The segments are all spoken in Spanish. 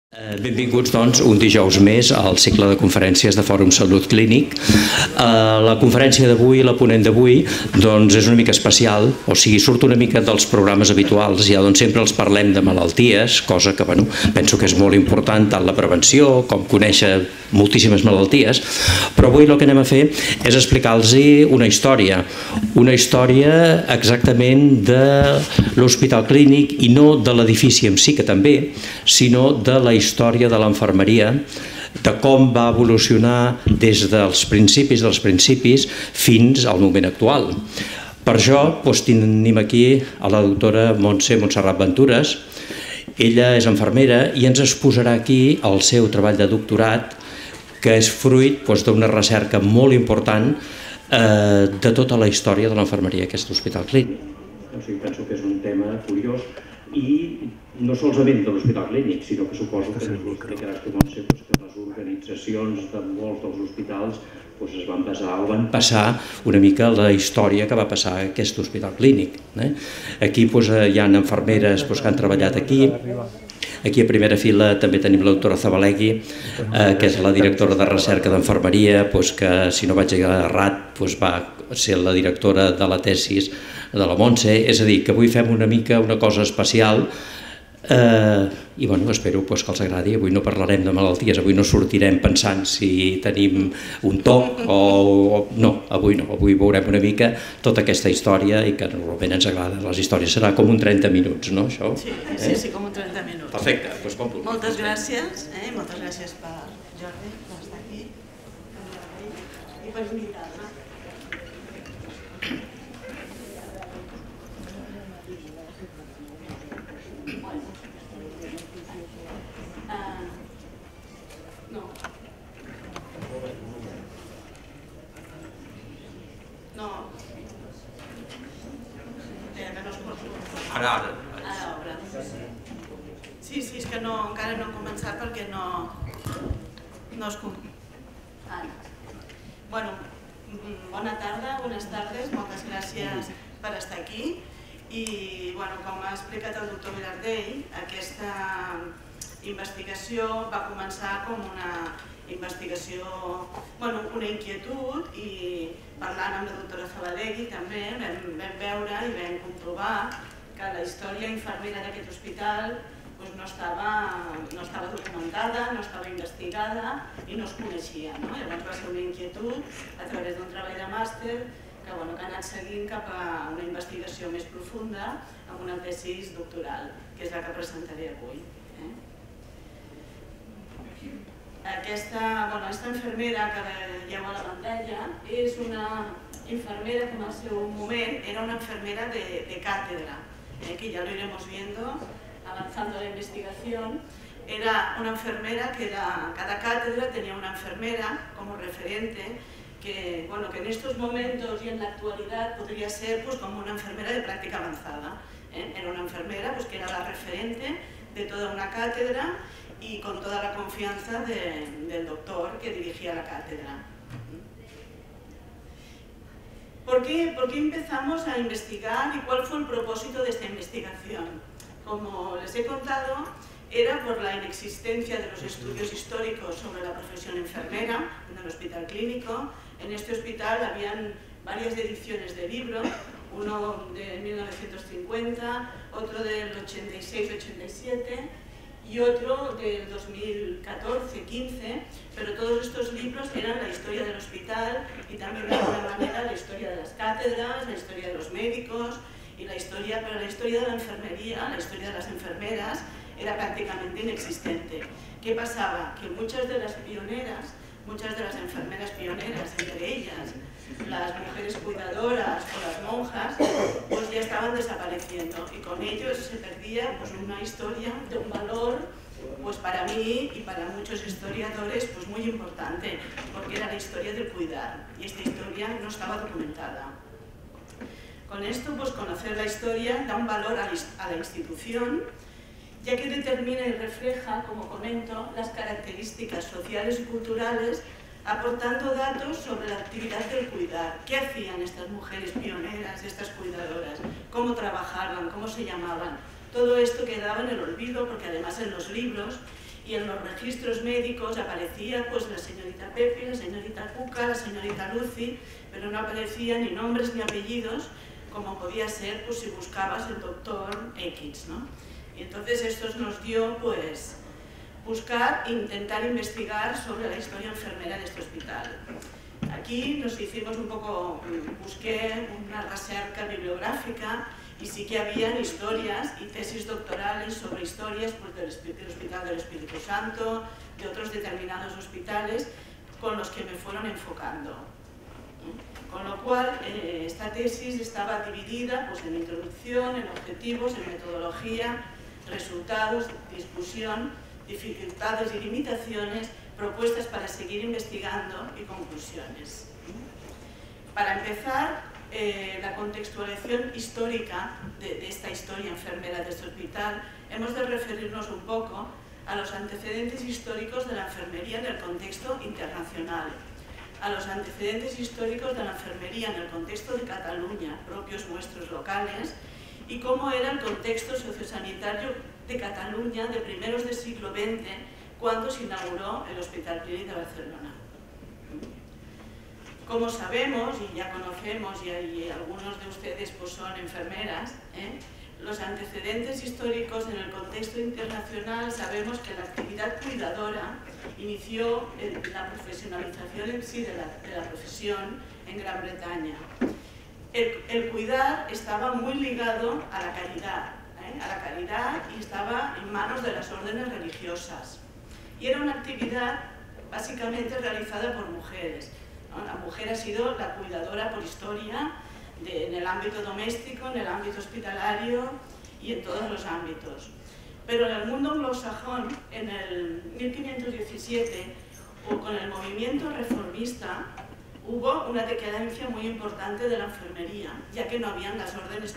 Benvinguts, doncs, un dijous més al cicle de conferències de Fòrum Salut Clínic. La conferència d'avui, la ponent d'avui, doncs és una mica especial, o sigui, surt una mica dels programes habituals, ja doncs sempre els parlem de malalties, cosa que, bueno, penso que és molt important, tant la prevenció com conèixer moltíssimes malalties, però avui el que anem a fer és explicar-los una història exactament de l'Hospital Clínic i no de l'edifici en si, que també, sinó de la història de l'infermeria, de com va evolucionar des dels principis fins al moment actual. Per això tenim aquí a la doctora Montserrat Venturas. Ella és infermera i ens exposarà aquí el seu treball de doctorat, que és fruit d'una recerca molt important de tota la història de l'infermeria d'aquest hospital clínic. Penso que és un tema curiós i no solament de l'Hospital Clínic, sinó que suposo que ens explicaràs que les organitzacions de molts dels hospitals es van basar o van passar una mica la història que va passar a aquest Hospital Clínic. Aquí hi ha infermeres que han treballat aquí. Aquí a primera fila també tenim la doctora Zabalegui, que és la directora de recerca d'infermeria, que si no vaig errat va ser la directora de la tesis de la Montse. És a dir, que avui fem una mica una cosa especial i espero que els agradi. Avui no parlarem de malalties, avui no sortirem pensant si tenim un toc o no, avui veurem una mica tota aquesta història i que normalment ens agrada. Les històries serà com un 30 minuts, no, això? Sí, com un 30 minuts. Perfecte, doncs com puc. Moltes gràcies per Jordi, per estar aquí i per invitar-me. Ara obre. Sí, és que encara no hem començat perquè no es Bueno, bona tarda, bones tardes, moltes gràcies per estar aquí. I, com ha explicat el doctor Vilardell, aquesta investigació va començar com una investigació, una inquietud, i parlant amb la doctora Zabalegui també vam veure i vam comprovar que la història infermera d'aquest hospital no estava documentada, no estava investigada i no es coneixia. Llavors va ser una inquietud a través d'un treball de màster que ha anat seguint cap a una investigació més profunda amb una tesis doctoral, que és la que presentaré avui. Aquesta infermera que veieu a la pantalla és una infermera que en el seu moment era una enfermera de cátedra, que ya lo iremos viendo avanzando la investigación. Era una enfermera que cada cátedra tenía una enfermera como referente que en estos momentos y en la actualidad podría ser como una enfermera de práctica avanzada. Era una enfermera que era la referente de toda una cátedra y con toda la confianza del doctor que dirigía la cátedra. ¿Por qué empezamos a investigar y cuál fue el propósito de esta investigación? Como les he contado, era por la inexistencia de los estudios históricos sobre la profesión enfermera en el Hospital Clínico. En este hospital habían varias ediciones de libros, uno de 1950, otro del 86-87 y otro del 2014-15, pero todos estos libros eran la historia del hospital y también de alguna manera la historia de las cátedras, la historia de los médicos y pero la historia de la enfermería, la historia de las enfermeras era prácticamente inexistente. ¿Qué pasaba? Que muchas de las pioneras, muchas de las enfermeras pioneras, entre ellas las mujeres cuidadoras o las monjas, ya estaban desapareciendo y con ello se perdía una historia de un valor para mí y para muchos historiadores muy importante, porque era la historia del cuidar y esta historia no estaba documentada. Con esto, conocer la historia da un valor a la institución, ya que determina y refleja, como comento, las características sociales y culturales, aportando datos sobre la actividad del cuidar. ¿Qué hacían estas mujeres pioneras, estas cuidadoras? ¿Cómo trabajaban? ¿Cómo se llamaban? Todo esto quedaba en el olvido, porque además en los libros y en los registros médicos aparecía pues la señorita Pepe, la señorita Cuca, la señorita Lucy, pero no aparecían ni nombres ni apellidos, como podía ser pues si buscabas el doctor X, ¿no? Y entonces esto nos dio pues buscar e intentar investigar sobre la historia enfermera de este hospital. Aquí nos hicimos un poco, busqué una recerca bibliográfica y sí que habían historias y tesis doctorales sobre historias pues, del Hospital del Espíritu Santo, de otros determinados hospitales con los que me fueron enfocando. Con lo cual, esta tesis estaba dividida pues, en introducción, en objetivos, en metodología, resultados, discusión, dificultades y limitaciones, propuestas para seguir investigando y conclusiones. Para empezar, la contextualización histórica de esta historia enfermera de este hospital, hemos de referirnos un poco a los antecedentes históricos de la enfermería en el contexto internacional, a los antecedentes históricos de la enfermería en el contexto de Cataluña, propios nuestros locales, y cómo era el contexto sociosanitario de Cataluña de primeros del siglo XX, cuando se inauguró el Hospital Clínic de Barcelona. Como sabemos, y ya conocemos, y algunos de ustedes pues, son enfermeras, los antecedentes históricos en el contexto internacional, sabemos que la actividad cuidadora inició la profesionalización en sí de la profesión en Gran Bretaña. El cuidar estaba muy ligado a la caridad y estaba en manos de las órdenes religiosas. Y era una actividad básicamente realizada por mujeres. La mujer ha sido la cuidadora por historia en el ámbito doméstico, en el ámbito hospitalario y en todos los ámbitos. Pero en el mundo anglosajón, en el 1517, con el movimiento reformista, hubo una decadencia muy importante de la enfermería, ya que no habían las órdenes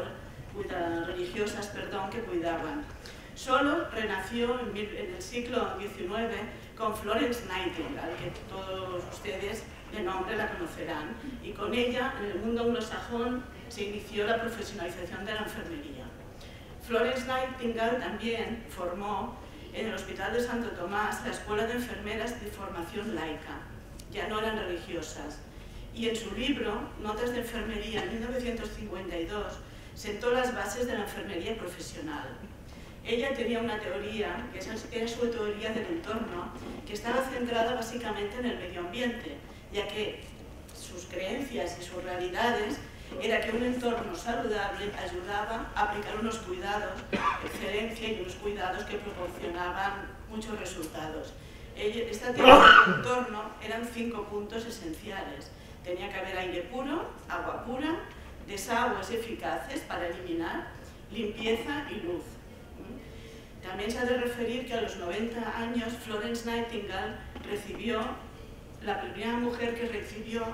religiosas que cuidaban. Solo renació en el siglo XIX con Florence Nightingale, que todos ustedes de nombre la conocerán, y con ella en el mundo anglosajón se inició la profesionalización de la enfermería. Florence Nightingale también formó en el Hospital de Santo Tomás la Escuela de Enfermeras de Formación Laica, ya no eran religiosas, y en su libro, Notas de Enfermería, en 1952, sentó las bases de la enfermería profesional. Ella tenía una teoría, que era su teoría del entorno, que estaba centrada básicamente en el medio ambiente, ya que sus creencias y sus realidades era que un entorno saludable ayudaba a aplicar unos cuidados de excelencia y unos cuidados que proporcionaban muchos resultados. Esta teoría del entorno eran 5 puntos esenciales. Tenía que haber aire puro, agua pura, desagües eficaces para eliminar, limpieza y luz. También se ha de referir que a los 90 años Florence Nightingale recibió, la primera mujer que recibió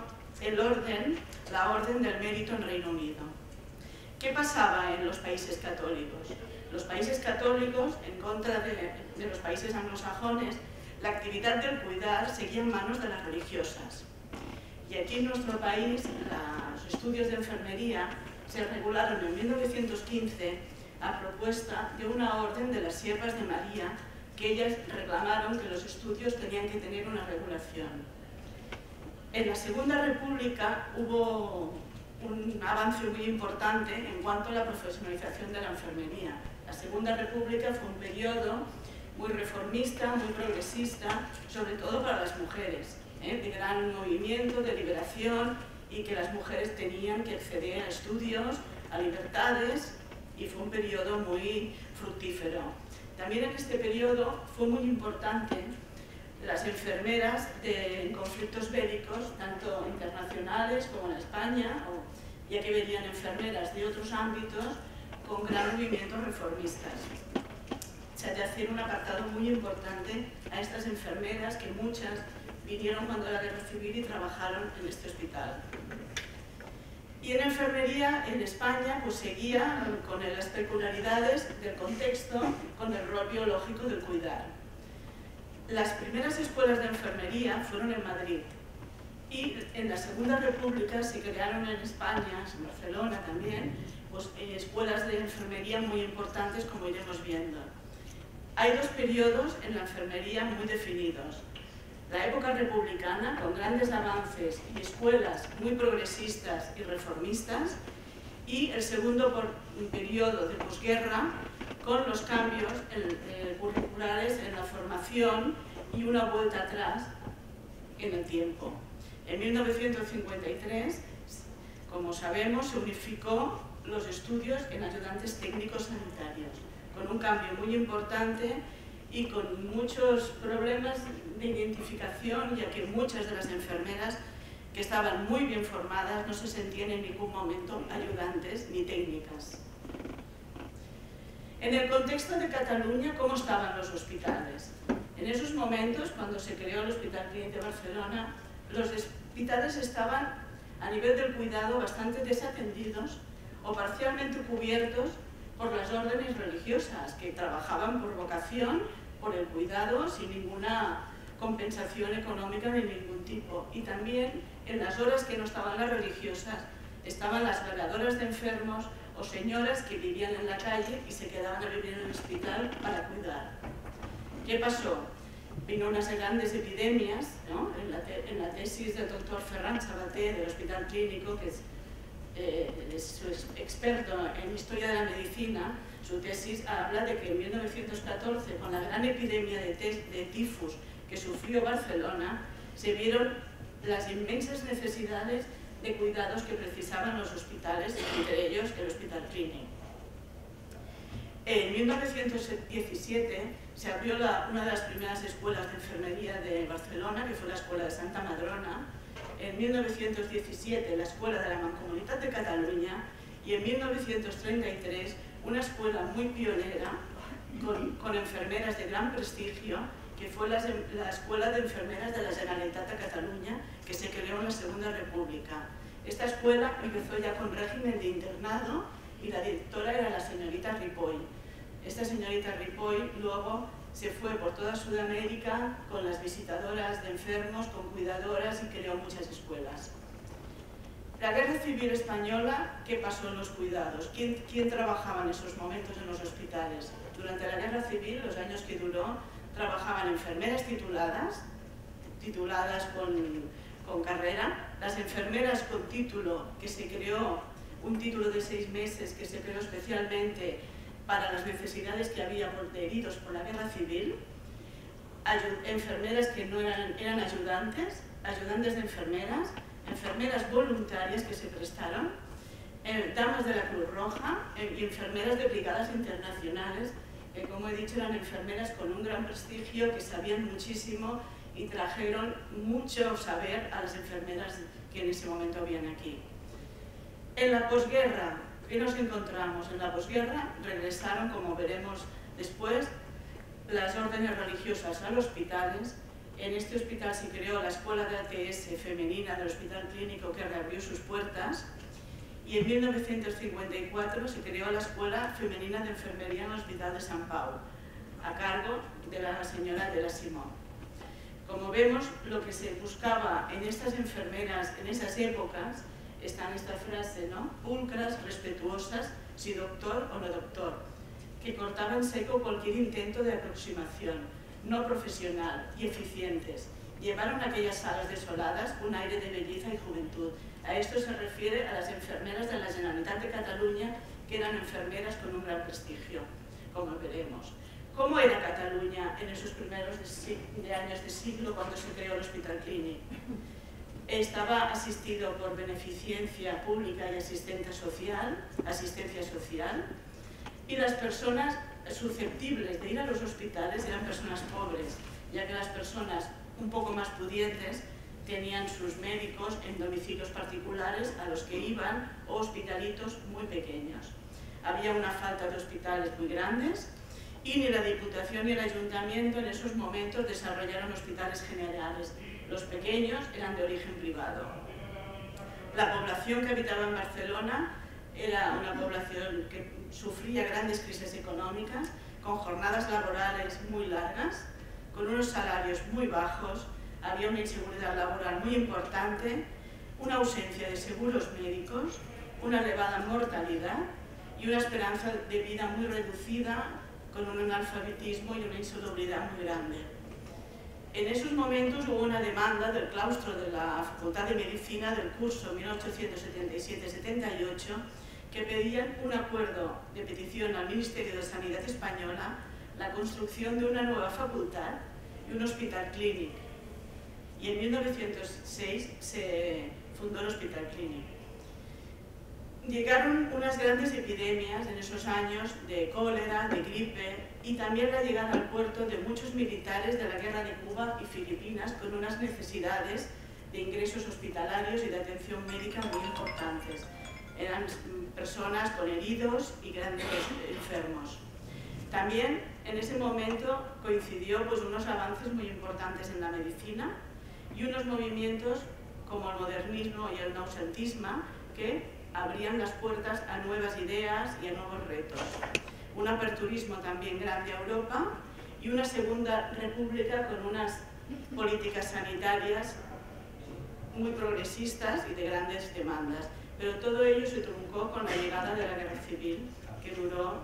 la Orden del Mérito en Reino Unido. ¿Qué pasaba en los países católicos? Los países católicos, en contra de los países anglosajones, la actividad del cuidar seguía en manos de las religiosas. Y aquí en nuestro país, los estudios de enfermería se regularon en 1915 a propuesta de una orden de las Siervas de María, que ellas reclamaron que los estudios tenían que tener una regulación. En la Segunda República hubo un avance muy importante en cuanto a la profesionalización de la enfermería. La Segunda República fue un periodo muy reformista, muy progresista, sobre todo para las mujeres, de gran movimiento, de liberación, y que las mujeres tenían que acceder a estudios, a libertades, y fue un periodo muy fructífero. También en este periodo fue muy importante las enfermeras en conflictos bélicos, tanto internacionales como en España, ya que venían enfermeras de otros ámbitos con gran movimiento reformistas. Se ha de hacer un apartado muy importante a estas enfermeras, que muchas vinieron cuando era guerra civil y trabajaron en este hospital. Y en enfermería, en España, pues seguía con las peculiaridades del contexto, con el rol biológico del cuidar. Las primeras escuelas de enfermería fueron en Madrid, y en la Segunda República se crearon en España, en Barcelona también, pues, escuelas de enfermería muy importantes, como iremos viendo. Hay dos periodos en la enfermería muy definidos. La época republicana, con grandes avances y escuelas muy progresistas y reformistas, y el segundo periodo de posguerra, con los cambios curriculares en la formación y una vuelta atrás en el tiempo. En 1953, como sabemos, se unificó los estudios en ayudantes técnicos sanitarios, con un cambio muy importante y con muchos problemas de identificación, ya que muchas de las enfermeras que estaban muy bien formadas no se sentían en ningún momento ayudantes ni técnicas. En el contexto de Cataluña, ¿cómo estaban los hospitales? En esos momentos, cuando se creó el Hospital Clínic de Barcelona, los hospitales estaban a nivel del cuidado bastante desatendidos o parcialmente cubiertos por las órdenes religiosas, que trabajaban por vocación, por el cuidado, sin ninguna compensación económica de ningún tipo. Y también en las horas que no estaban las religiosas, estaban las veladoras de enfermos o señoras que vivían en la calle y se quedaban a vivir en el hospital para cuidar. ¿Qué pasó? Vino unas grandes epidemias, ¿no? En la tesis del doctor Ferran Sabater del Hospital Clínico, que es experto en historia de la medicina, su tesis habla de que en 1914, con la gran epidemia de tifus que sufrió Barcelona, se vieron las inmensas necesidades de cuidados que precisaban los hospitales, entre ellos el Hospital Clínic. En 1917 se abrió una de las primeras escuelas de enfermería de Barcelona, que fue la Escuela de Santa Madrona. En 1917 la Escuela de la Mancomunitat de Cataluña y en 1933 una escuela muy pionera con enfermeras de gran prestigio, que fue la Escuela de Enfermeras de la Generalitat de Cataluña, que se creó en la Segunda República. Esta escuela empezó ya con régimen de internado y la directora era la señorita Ripoll. Esta señorita Ripoll luego se fue por toda Sudamérica con las visitadoras de enfermos, con cuidadoras y creó muchas escuelas. La Guerra Civil Española, ¿qué pasó en los cuidados? ¿Quién trabajaba en esos momentos en los hospitales? Durante la Guerra Civil, los años que duró, trabajaban enfermeras tituladas con carrera, las enfermeras con título, que se creó un título de 6 meses que se creó especialmente para las necesidades que había de heridos por la Guerra Civil, enfermeras que no eran ayudantes de enfermeras, enfermeras voluntarias que se prestaron, damas de la Cruz Roja y enfermeras de brigadas internacionales, que como he dicho eran enfermeras con un gran prestigio, que sabían muchísimo y trajeron mucho saber a las enfermeras que en ese momento habían aquí. En la posguerra, ¿qué nos encontramos? En la posguerra regresaron, como veremos después, las órdenes religiosas a los hospitales. En este hospital se creó la Escuela de ATS femenina del Hospital Clínico, que reabrió sus puertas, y en 1954 se creó la Escuela Femenina de Enfermería en el Hospital de Sant Pau, a cargo de la señora Adela Simón. Como vemos, lo que se buscaba en estas enfermeras en esas épocas, está en esta frase, ¿no? Pulcras, respetuosas, si doctor o no doctor, que cortaban seco cualquier intento de aproximación, no profesional y eficientes. Llevaron a aquellas salas desoladas un aire de belleza y juventud. A esto se refiere a las enfermeras de la Generalitat de Cataluña, que eran enfermeras con un gran prestigio, como veremos. ¿Cómo era Cataluña en esos primeros años de siglo cuando se creó el Hospital Clínic? Estaba asistido por beneficencia pública y asistencia social, y las personas susceptibles de ir a los hospitales eran personas pobres, ya que las personas un poco más pudientes tenían sus médicos en domicilios particulares a los que iban, o hospitalitos muy pequeños. Había una falta de hospitales muy grandes y ni la Diputación ni el Ayuntamiento en esos momentos desarrollaron hospitales generales. Los pequeños eran de origen privado. La población que habitaba en Barcelona era una población que sufría grandes crisis económicas, con jornadas laborales muy largas, con unos salarios muy bajos, había una inseguridad laboral muy importante, una ausencia de seguros médicos, una elevada mortalidad y una esperanza de vida muy reducida con un analfabetismo y una insalubridad muy grande. En esos momentos hubo una demanda del claustro de la Facultad de Medicina del curso 1877-78 que pedían un acuerdo de petición al Ministerio de Sanidad Española, la construcción de una nueva facultad y un hospital clínico. Y en 1906 se fundó el Hospital Clínico. Llegaron unas grandes epidemias en esos años de cólera, de gripe y también la llegada al puerto de muchos militares de la guerra de Cuba y Filipinas con unas necesidades de ingresos hospitalarios y de atención médica muy importantes. Eran personas con heridos y grandes enfermos. También en ese momento coincidió unos avances muy importantes en la medicina y unos movimientos como el modernismo y el noucentisme que abrían las puertas a nuevas ideas y a nuevos retos. Un aperturismo también grande a Europa y una segunda república con unas políticas sanitarias muy progresistas y de grandes demandas. Pero todo ello se truncó con la llegada de la Guerra Civil, que duró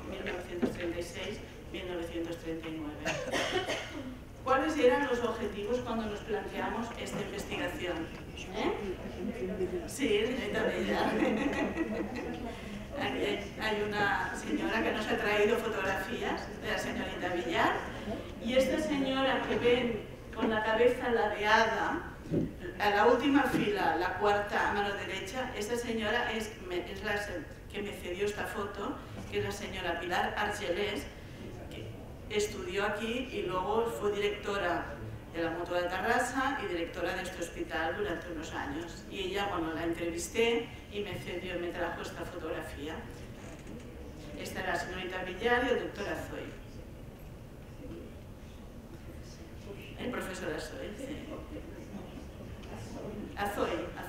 1936-1939. ¿Cuáles eran los objetivos cuando nos planteamos esta investigación? Sí, señorita Villar. Hay una señora que nos ha traído fotografías de la señorita Villar, y esta señora que ven con la cabeza ladeada, a la última fila, la cuarta a mano derecha, esta señora es la que me cedió esta foto, que es la señora Pilar Argelés, que estudió aquí y luego fue directora de la Mutua de Tarrasa y directora de este hospital durante unos años. Y ella, bueno, la entrevisté y me trajo esta fotografía. Esta era la señorita Villar y el doctor Azoy. El profesor Azoy, sí. Azoy.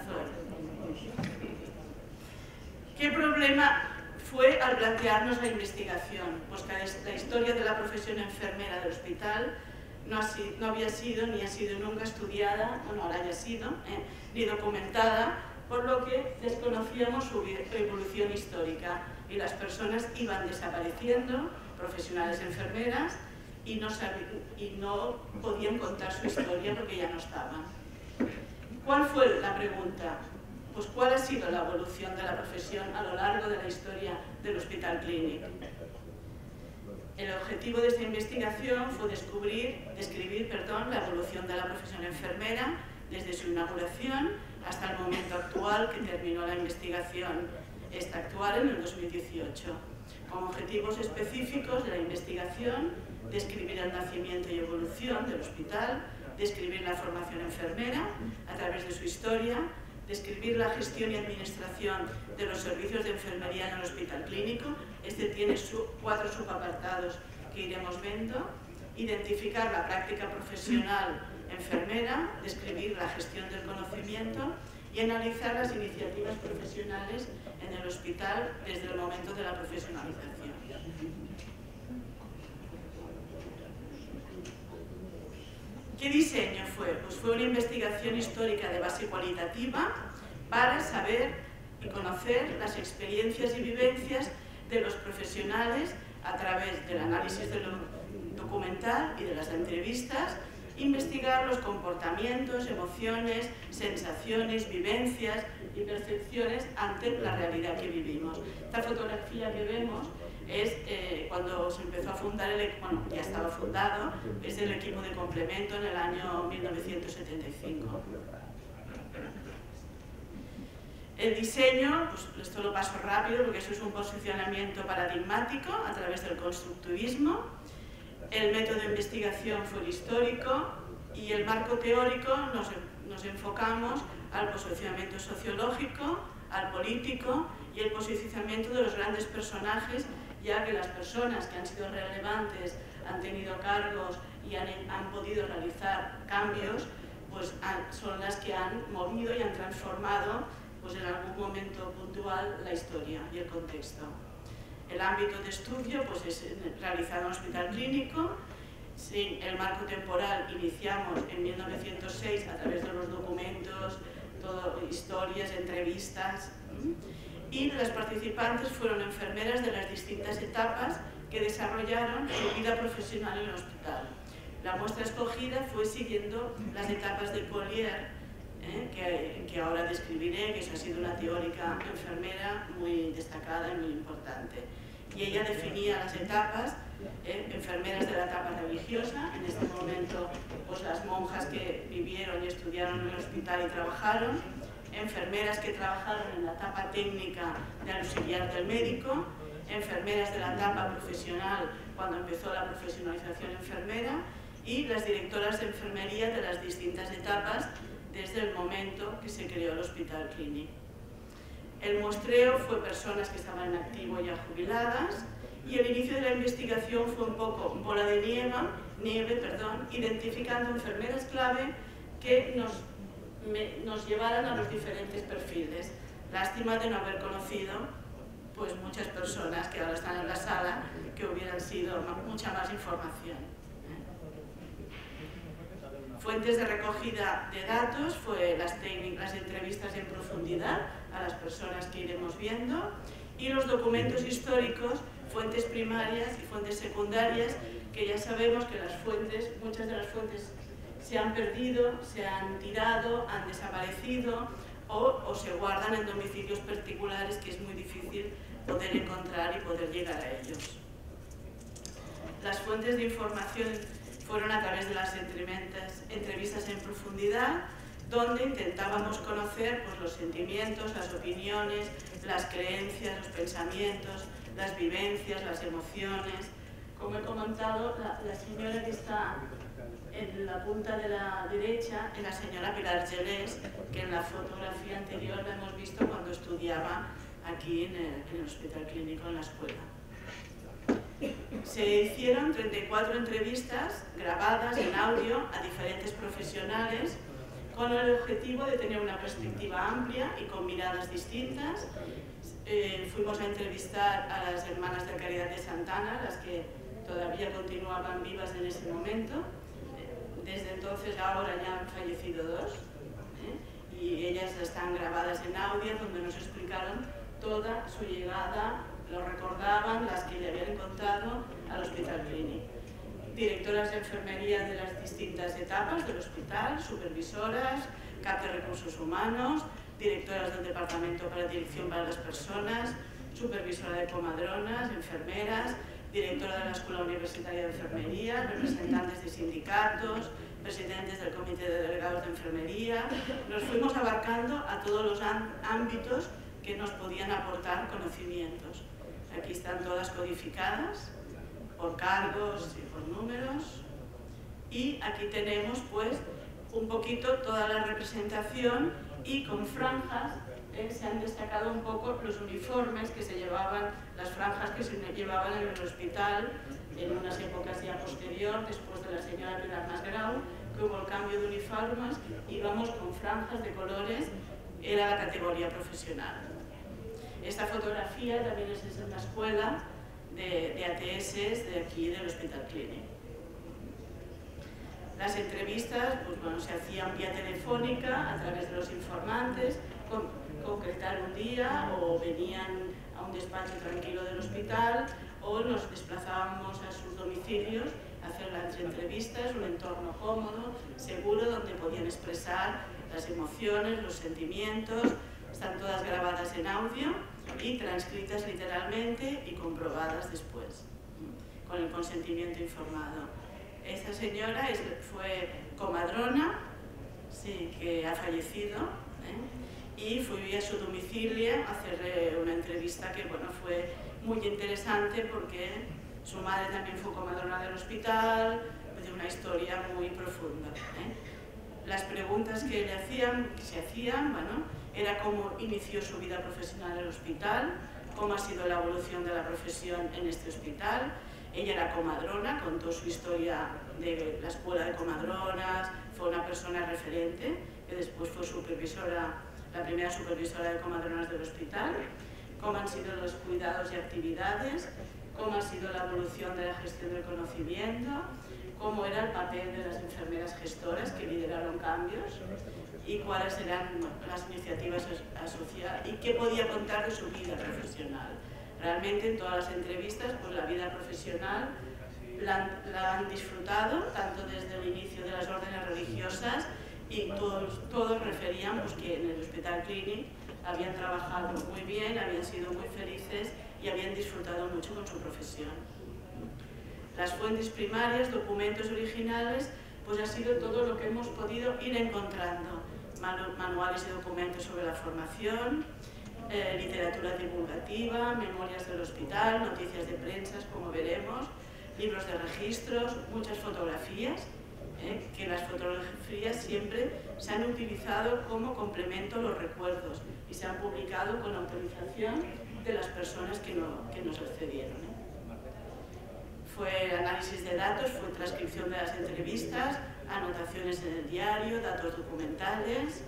¿Qué problema fue al plantearnos la investigación? Pues que la historia de la profesión enfermera del hospital no había sido ni ha sido nunca estudiada, bueno, ahora haya sido, ni documentada, por lo que desconocíamos su evolución histórica y las personas iban desapareciendo, profesionales enfermeras, y no podían contar su historia porque ya no estaban. ¿Cuál fue la pregunta? Pues ¿cuál ha sido la evolución de la profesión a lo largo de la historia del Hospital Clínico? El objetivo de esta investigación fue describir la evolución de la profesión enfermera desde su inauguración hasta el momento actual, que terminó la investigación esta actual en el 2018. Como objetivos específicos de la investigación, describir el nacimiento y evolución del hospital, describir la formación enfermera a través de su historia, describir la gestión y administración de los servicios de enfermería en el Hospital Clínico. Este tiene 4 subapartados que iremos viendo. Identificar la práctica profesional enfermera, describir la gestión del conocimiento y analizar las iniciativas profesionales en el hospital desde el momento de la profesionalización. ¿Qué diseño fue? Pues fue una investigación histórica de base cualitativa para saber y conocer las experiencias y vivencias de los profesionales a través del análisis de lo documental y de las entrevistas, investigar los comportamientos, emociones, sensaciones, vivencias y percepciones ante la realidad que vivimos. Esta fotografía que vemos es cuando se empezó a fundar, bueno, ya estaba fundado, es el equipo de complemento en el año 1975. El diseño, pues esto lo paso rápido porque eso es un posicionamiento paradigmático a través del constructivismo. El método de investigación fue el histórico y el marco teórico nos enfocamos al posicionamiento sociológico, al político y el posicionamiento de los grandes personajes, ya que las personas que han sido relevantes, han tenido cargos y han podido realizar cambios, pues son las que han movido y han transformado pues en algún momento puntual la historia y el contexto. El ámbito de estudio pues, es realizado en un hospital clínico. Sin el marco temporal iniciamos en 1906 a través de los documentos, historias, entrevistas, y las participantes fueron enfermeras de las distintas etapas que que desarrollaron su vida profesional en el hospital. La muestra escogida fue siguiendo las etapas de Collier, que ahora describiré, que eso ha sido una teórica enfermera muy destacada y muy importante. Y ella definía las etapas, enfermeras de la etapa religiosa, en este momento pues las monjas que vivieron y estudiaron en el hospital y trabajaron, enfermeras que trabajaron en la etapa técnica de auxiliar del médico, enfermeras de la etapa profesional cuando empezó la profesionalización enfermera y las directoras de enfermería de las distintas etapas desde el momento que se creó el Hospital Clínic. El muestreo fue personas que estaban en activo ya jubiladas y el inicio de la investigación fue un poco bola de nieve, identificando enfermeras clave que nos llevaran a los diferentes perfiles. Lástima de no haber conocido pues, muchas personas que ahora están en la sala que hubieran sido mucha más información. Fuentes de recogida de datos fue las entrevistas en profundidad a las personas que iremos viendo y los documentos históricos, fuentes primarias y fuentes secundarias, que ya sabemos que muchas de las fuentes se han perdido, se han tirado, han desaparecido o se guardan en domicilios particulares que es muy difícil poder encontrar y poder llegar a ellos. Las fuentes de información fueron a través de las entrevistas en profundidad, donde intentábamos conocer pues, los sentimientos, las opiniones, las creencias, los pensamientos, las vivencias, las emociones. Como he comentado, la señora que está en la punta de la derecha es la señora Pilar Gelés, que en la fotografía anterior la hemos visto cuando estudiaba aquí en el Hospital Clínico, en la escuela. Se hicieron 34 entrevistas grabadas en audio a diferentes profesionales con el objetivo de tener una perspectiva amplia y con miradas distintas. Fuimos a entrevistar a las hermanas de Caridad de Santana, las que todavía continuaban vivas en ese momento. Desde entonces ahora ya han fallecido dos y ellas están grabadas en audio donde nos explicaron toda su llegada, lo recordaban, las que le habían contado al Hospital Clínic. Directoras de enfermería de las distintas etapas del hospital, supervisoras, CAP de recursos humanos, directoras del Departamento para Dirección para las Personas, supervisora de comadronas, enfermeras, directora de la Escuela Universitaria de Enfermería, representantes de sindicatos, presidentes del Comité de Delegados de Enfermería. Nos fuimos abarcando a todos los ámbitos que nos podían aportar conocimientos. Aquí están todas codificadas por cargos y por números. Y aquí tenemos pues un poquito toda la representación y con franjas se han destacado un poco los uniformes que se llevaban, las franjas que se llevaban en el hospital en unas épocas ya posterior, después de la señora Pilar Masgrau, que hubo el cambio de uniformes, íbamos con franjas de colores, era la categoría profesional. Esta fotografía también es en la escuela de ATS de aquí del Hospital Clínic. Las entrevistas pues, bueno, se hacían vía telefónica a través de los informantes, concretar un día o venían a un despacho tranquilo del hospital o nos desplazábamos a sus domicilios a hacer las entrevistas, un entorno cómodo, seguro, donde podían expresar las emociones, los sentimientos. Están todas grabadas en audio y transcritas literalmente y comprobadas después, con el consentimiento informado. Esta señora fue comadrona, sí, que ha fallecido, y fui a su domicilio a hacerle una entrevista que bueno, fue muy interesante porque su madre también fue comadrona del hospital, de una historia muy profunda. Las preguntas que se hacían, bueno, era cómo inició su vida profesional en el hospital, cómo ha sido la evolución de la profesión en este hospital. Ella era comadrona, contó su historia de la escuela de comadronas, fue una persona referente, que después fue supervisora, la primera supervisora de comadronas del hospital, cómo han sido los cuidados y actividades, cómo ha sido la evolución de la gestión del conocimiento, cómo era el papel de las enfermeras gestoras que lideraron cambios y cuáles eran las iniciativas asociadas y qué podía contar de su vida profesional. Realmente en todas las entrevistas pues la vida profesional la han disfrutado, tanto desde el inicio de las órdenes religiosas, y todos referían pues, que en el Hospital Clínic habían trabajado muy bien, habían sido muy felices y habían disfrutado mucho con su profesión. Las fuentes primarias, documentos originales, pues ha sido todo lo que hemos podido ir encontrando. Manuales y documentos sobre la formación, literatura divulgativa, memorias del hospital, noticias de prensa, como veremos, libros de registros, muchas fotografías, que las fotografías siempre se han utilizado como complemento a los recuerdos y se han publicado con autorización de las personas que nos accedieron. Fue análisis de datos, fue transcripción de las entrevistas, anotaciones en el diario, datos documentales.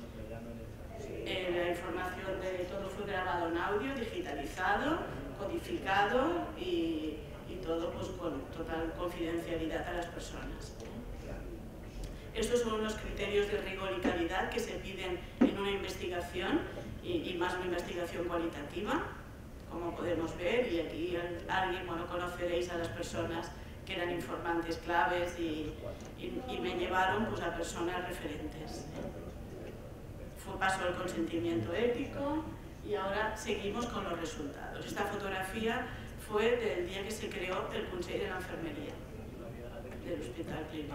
La información de todo fue grabado en audio, digitalizado, codificado y todo pues, con total confidencialidad a las personas. Estos son unos criterios de rigor y calidad que se piden en una investigación y más una investigación cualitativa, como podemos ver, y aquí alguien, bueno, conoceréis a las personas que eran informantes claves y me llevaron pues, a personas referentes. Pasó el consentimiento ético y ahora seguimos con los resultados. Esta fotografía fue del día que se creó el Consell de la Enfermería del Hospital Clínic.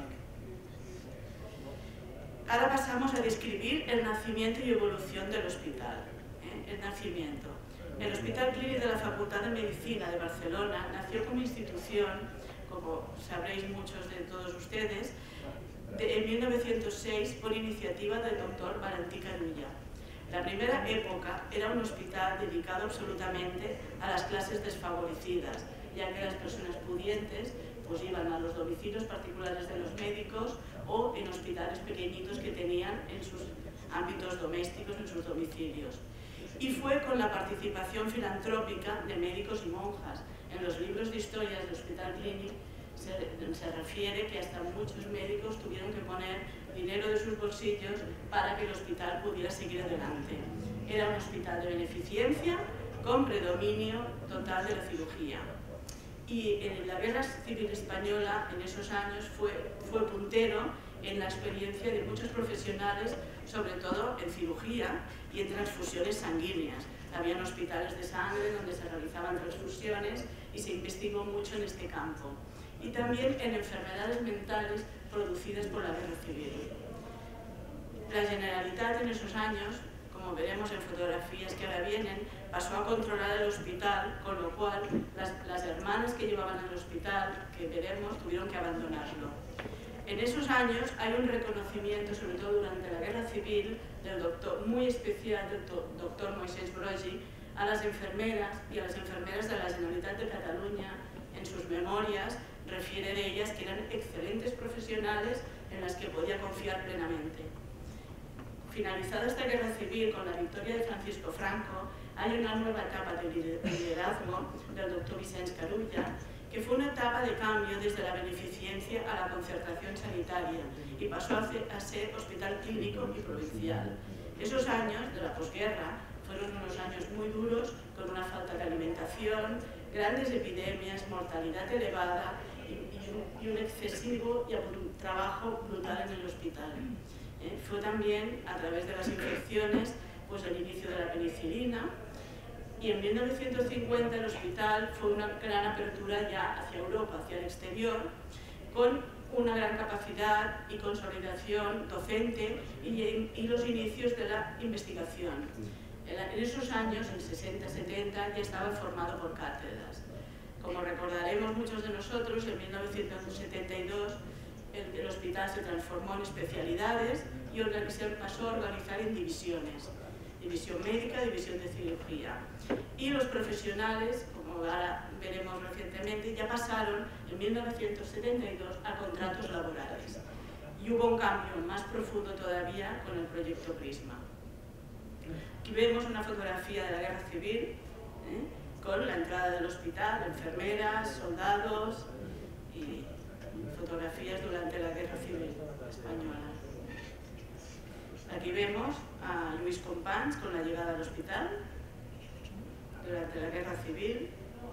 Ahora pasamos a describir el nacimiento y evolución del hospital. El nacimiento. El Hospital Clínic de la Facultad de Medicina de Barcelona nació como institución, como sabréis muchos de todos ustedes, en 1906 por iniciativa del doctor Valentí Carulla. La primera época era un hospital dedicado absolutamente a las clases desfavorecidas, ya que las personas pudientes pues, iban a los domicilios particulares de los médicos o en hospitales pequeñitos que tenían en sus ámbitos domésticos, en sus domicilios. Y fue con la participación filantrópica de médicos y monjas. En los libros de historias del Hospital Clínic se refiere que hasta muchos médicos tuvieron que poner dinero de sus bolsillos para que el hospital pudiera seguir adelante. Era un hospital de beneficencia con predominio total de la cirugía. Y en la Guerra Civil Española, en esos años, fue puntero en la experiencia de muchos profesionales, sobre todo en cirugía y en transfusiones sanguíneas. Habían hospitales de sangre donde se realizaban transfusiones y se investigó mucho en este campo. Y también en enfermedades mentales producidas por la Guerra Civil. La Generalitat en esos años, como veremos en fotografías que ahora vienen, pasó a controlar el hospital, con lo cual las hermanas que llevaban el hospital, que veremos, tuvieron que abandonarlo. En esos años hay un reconocimiento, sobre todo durante la Guerra Civil, del doctor, muy especial del doctor Moisés Broggi, a las enfermeras y a las enfermeras de la Generalitat de Cataluña. En sus memorias refiere de ellas que eran excelentes profesionales en las que podía confiar plenamente. Finalizada esta guerra civil con la victoria de Francisco Franco, hay una nueva etapa de liderazgo del doctor Vicenç Carulla, que fue una etapa de cambio desde la beneficencia a la concertación sanitaria y pasó a ser hospital clínico y provincial. Esos años de la posguerra fueron unos años muy duros, con una falta de alimentación, grandes epidemias, mortalidad elevada y un excesivo trabajo brutal en el hospital. Fue también a través de las infecciones pues, el inicio de la penicilina, y en 1950 el hospital fue una gran apertura ya hacia Europa, hacia el exterior, con una gran capacidad y consolidación docente y los inicios de la investigación. En esos años, en 60-70, ya estaba formado por cátedras. Como recordaremos muchos de nosotros, en 1972 el hospital se transformó en especialidades y pasó a organizar en divisiones. División médica, división de cirugía. Y los profesionales, como ahora veremos recientemente, ya pasaron en 1972 a contratos laborales. Y hubo un cambio más profundo todavía con el proyecto Prisma. Aquí vemos una fotografía de la Guerra Civil, con la entrada del hospital, enfermeras, soldados y fotografías durante la Guerra Civil Española. Aquí vemos a Lluís Companys con la llegada al hospital. durante la Guerra Civil.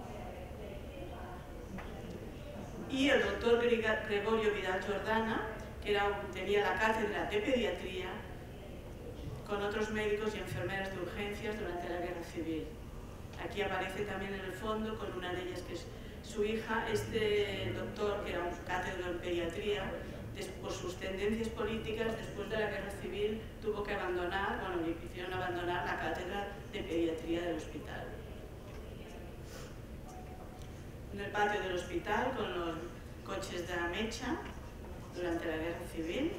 Y el doctor Gregorio Vidal Jordana, que tenía la cátedra de pediatría con otros médicos y enfermeras de urgencias durante la Guerra Civil. Aquí aparece también en el fondo con una de ellas que es su hija. Este doctor, que era un catedrático en pediatría, por sus tendencias políticas, después de la Guerra Civil tuvo que abandonar, bueno, le hicieron abandonar la cátedra de pediatría del hospital. En el patio del hospital, con los coches de la mecha durante la Guerra Civil.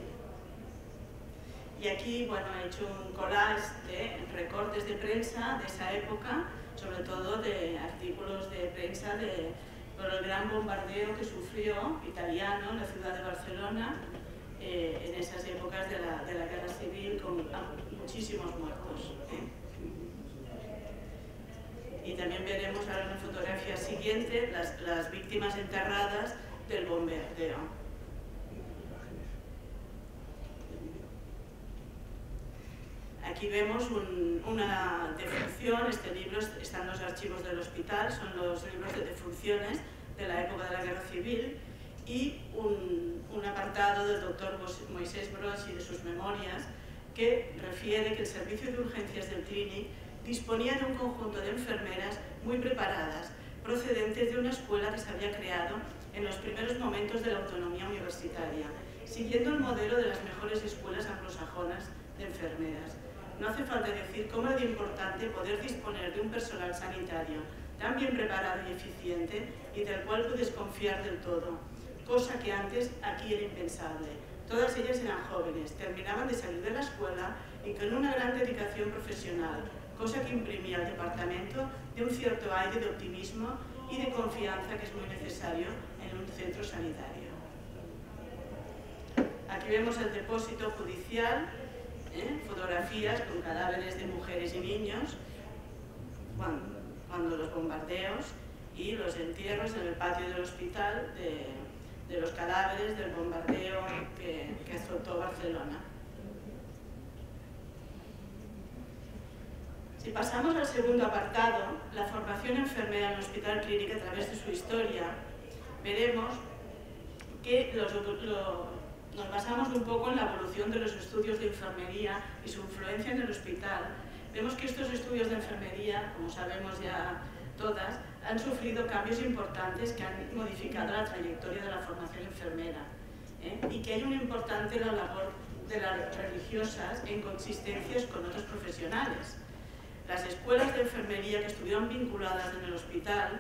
Y aquí, bueno, he hecho un collage de recortes de prensa de esa época, sobre todo de artículos de prensa por el gran bombardeo que sufrió italiano en la ciudad de Barcelona en esas épocas de la Guerra Civil, con muchísimos muertos. Y también veremos ahora en la fotografía siguiente las víctimas enterradas del bombardeo. Aquí vemos una defunción. Este libro está en los archivos del hospital, son los libros de defunciones de la época de la Guerra Civil, y un apartado del doctor Moisés Broch y de sus memorias, que refiere que el servicio de urgencias del Clínic disponía de un conjunto de enfermeras muy preparadas, procedentes de una escuela que se había creado en los primeros momentos de la autonomía universitaria, siguiendo el modelo de las mejores escuelas anglosajonas de enfermeras. No hace falta decir cómo era de importante poder disponer de un personal sanitario tan bien preparado y eficiente y del cual puedes confiar del todo, cosa que antes aquí era impensable. Todas ellas eran jóvenes, terminaban de salir de la escuela y con una gran dedicación profesional, cosa que imprimía al departamento de un cierto aire de optimismo y de confianza que es muy necesario en un centro sanitario. Aquí vemos el depósito judicial, fotografías con cadáveres de mujeres y niños cuando los bombardeos, y los entierros en el patio del hospital de los cadáveres del bombardeo que azotó Barcelona. Si pasamos al segundo apartado, la formación enfermera en el Hospital Clínic a través de su historia, veremos que nos basamos un poco en la evolución de los estudios de enfermería y su influencia en el hospital. Vemos que estos estudios de enfermería, como sabemos ya todas, han sufrido cambios importantes que han modificado la trayectoria de la formación enfermera, y que hay una importante labor de las religiosas en consistencias con otros profesionales. Las escuelas de enfermería que estuvieron vinculadas en el hospital,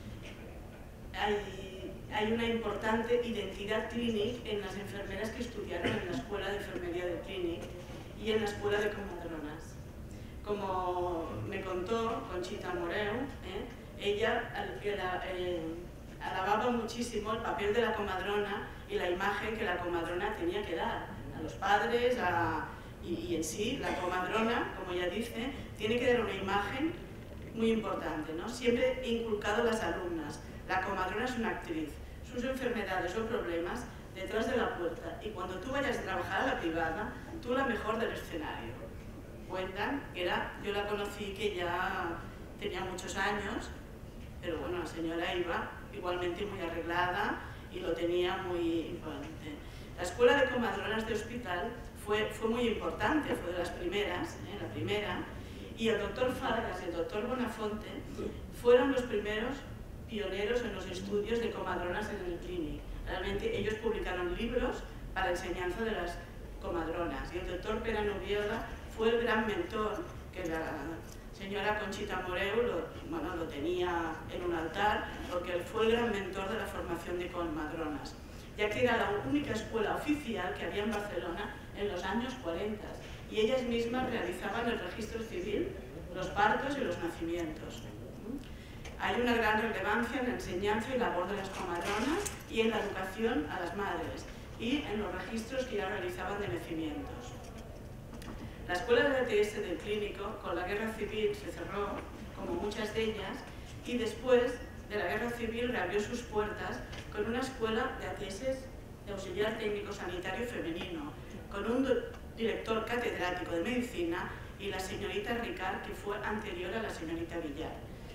hay una importante identidad Clínic en las enfermeras que estudiaron en la Escuela de Enfermería del Clínic y en la Escuela de Comadronas. Como me contó Conchita Moreu, ella alababa muchísimo el papel de la comadrona y la imagen que la comadrona tenía que dar a los padres, y en sí, la comadrona, como ella dice, tiene que dar una imagen muy importante, ¿no? Siempre he inculcado a las alumnas: la comadrona es una actriz, sus enfermedades o problemas detrás de la puerta, y cuando tú vayas a trabajar a la privada, tú la mejor del escenario. Cuentan que yo la conocí que ya tenía muchos años, pero bueno, la señora iba igualmente muy arreglada y lo tenía muy importante. La Escuela de Comadronas de Hospital fue muy importante, fue de las primeras, la primera, y el doctor Fargas y el doctor Bonafonte fueron los primeros pioneros en los estudios de comadronas en el Clínic. Realmente ellos publicaron libros para enseñanza de las comadronas, y el doctor Pere Nubiola fue el gran mentor que la señora Conchita Moreu lo tenía en un altar, porque él fue el gran mentor de la formación de comadronas, ya que era la única escuela oficial que había en Barcelona en los años 40, y ellas mismas realizaban el registro civil, los partos y los nacimientos. Hay una gran relevancia en la enseñanza y labor de las comadronas y en la educación a las madres y en los registros que ya realizaban de nacimientos. La escuela de ATS del Clínico, con la Guerra Civil, se cerró, como muchas de ellas, y después de la Guerra Civil reabrió sus puertas con una escuela de ATS de auxiliar técnico sanitario femenino, con un director catedrático de medicina y la señorita Ricard, que fue anterior a la señorita Villar.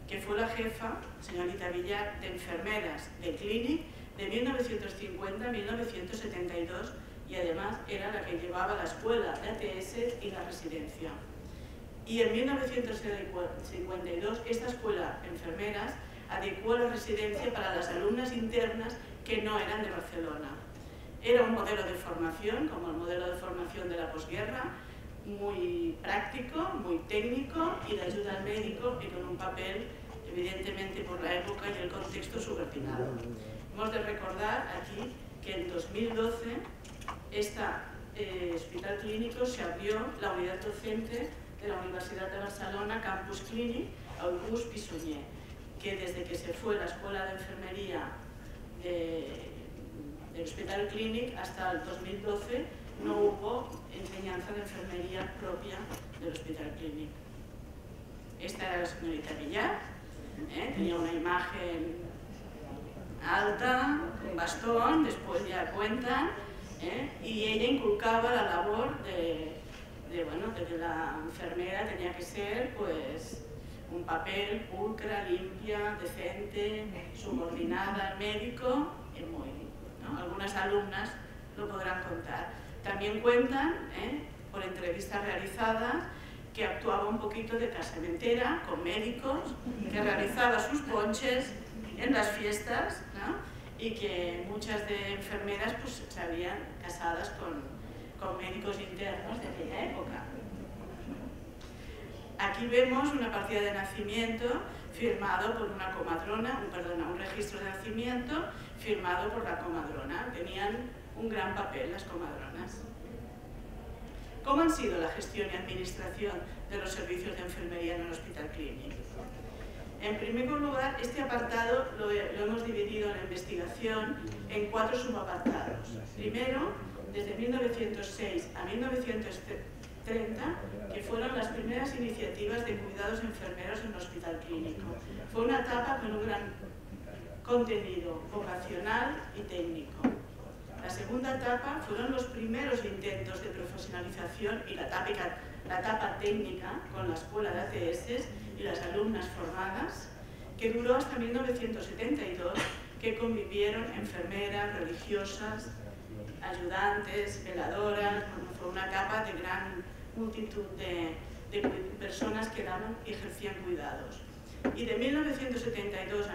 que fue la jefa, señorita Villar, de enfermeras de Clínic de 1950 a 1972 y además era la que llevaba la escuela de ATS y la residencia. Y en 1952 esta escuela de enfermeras adecuó la residencia para las alumnas internas que no eran de Barcelona. Era un modelo de formación, como el modelo de formación de la posguerra, muy práctico, muy técnico y de ayuda al médico y con un papel, evidentemente por la época y el contexto, subordinado. Hemos de recordar aquí que en 2012 este hospital clínico se abrió la unidad docente de la Universidad de Barcelona, Campus Clínic, Auguste Pichonnier, que desde que se fue la escuela de enfermería del Hospital Clínic hasta el 2012 no hubo enseñanza de enfermería propia del Hospital Clínic. Esta era la señorita Villar, tenía una imagen alta, con bastón, después ya cuentan, y ella inculcaba la labor de que la enfermera tenía que ser pues un papel pulcra, limpia, decente, subordinada al médico, y algunas alumnas lo podrán contar. También cuentan, por entrevistas realizadas, que actuaba un poquito de casamentera con médicos, que realizaba sus ponches en las fiestas, ¿no? Y que muchas de enfermeras pues, se habían casadas con médicos internos de aquella época. Aquí vemos una partida de nacimiento firmado por una comadrona, un registro de nacimiento firmado por la comadrona. Tenían un gran papel las comadronas. ¿Cómo han sido la gestión y administración de los servicios de enfermería en el Hospital Clínic? En primer lugar, este apartado lo hemos dividido en la investigación en 4 subapartados. Primero, desde 1906 a 1930, que fueron las primeras iniciativas de cuidados enfermeros en el Hospital Clínico. Fue una etapa con un gran contenido vocacional y técnico. La segunda etapa fueron los primeros intentos de profesionalización y la etapa técnica con la escuela de ATS y las alumnas formadas, que duró hasta 1972, que convivieron enfermeras, religiosas, ayudantes, veladoras. Fue una etapa de gran multitud de personas que daban y ejercían cuidados. Y de 1972 a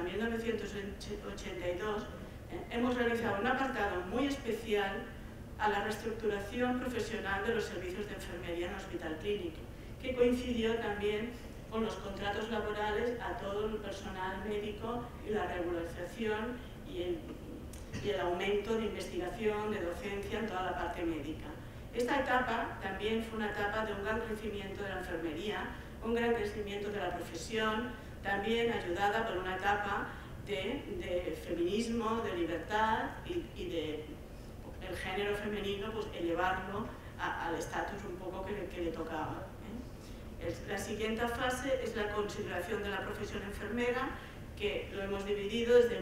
1982 hemos realizado un apartado muy especial a la reestructuración profesional de los servicios de enfermería en el Hospital Clínic, que coincidió también con los contratos laborales a todo el personal médico y la regularización y el aumento de investigación, de docencia en toda la parte médica. Esta etapa también fue una etapa de un gran crecimiento de la enfermería, un gran crecimiento de la profesión, también ayudada por una etapa de feminismo, de libertad y de el género femenino, pues elevarlo al estatus un poco que le tocaba. La siguiente fase es la consideración de la profesión enfermera, que lo hemos dividido desde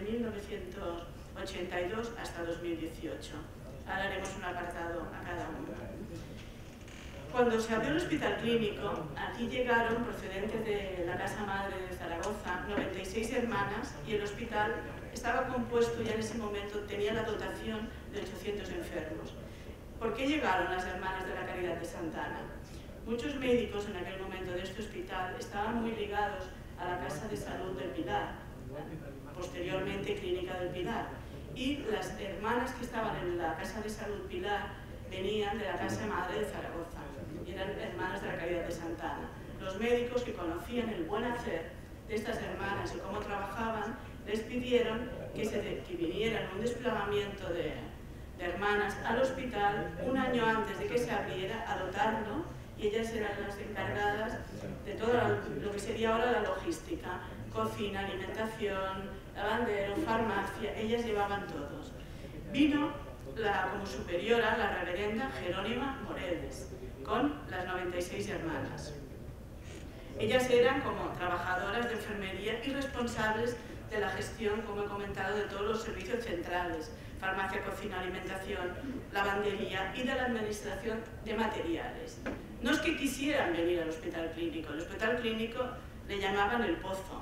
1982 hasta 2018. Ahora haremos un apartado a cada uno. Cuando se abrió el Hospital Clínico, aquí llegaron, procedentes de la Casa Madre de Zaragoza, 96 hermanas, y el hospital estaba compuesto, ya en ese momento tenía la dotación de 800 enfermos. ¿Por qué llegaron las hermanas de la Caridad de Santa Ana? Muchos médicos en aquel momento de este hospital estaban muy ligados a la Casa de Salud del Pilar, posteriormente Clínica del Pilar, y las hermanas que estaban en la Casa de Salud Pilar venían de la Casa Madre de Zaragoza y eran hermanas de la Caridad de Santa Ana. Los médicos que conocían el buen hacer de estas hermanas y cómo trabajaban, les pidieron que vinieran un desplegamiento de hermanas al hospital un año antes de que se abriera, a dotarlo, y ellas eran las encargadas de todo lo que sería ahora la logística, cocina, alimentación, lavandero, farmacia, ellas llevaban todos. Vino como superiora la reverenda Jerónima Moreles, con las 96 hermanas. Ellas eran como trabajadoras de enfermería y responsables de la gestión, como he comentado, de todos los servicios centrales, farmacia, cocina, alimentación, lavandería y de la administración de materiales. No es que quisieran venir al Hospital Clínico, el Hospital Clínico le llamaban el Pozo,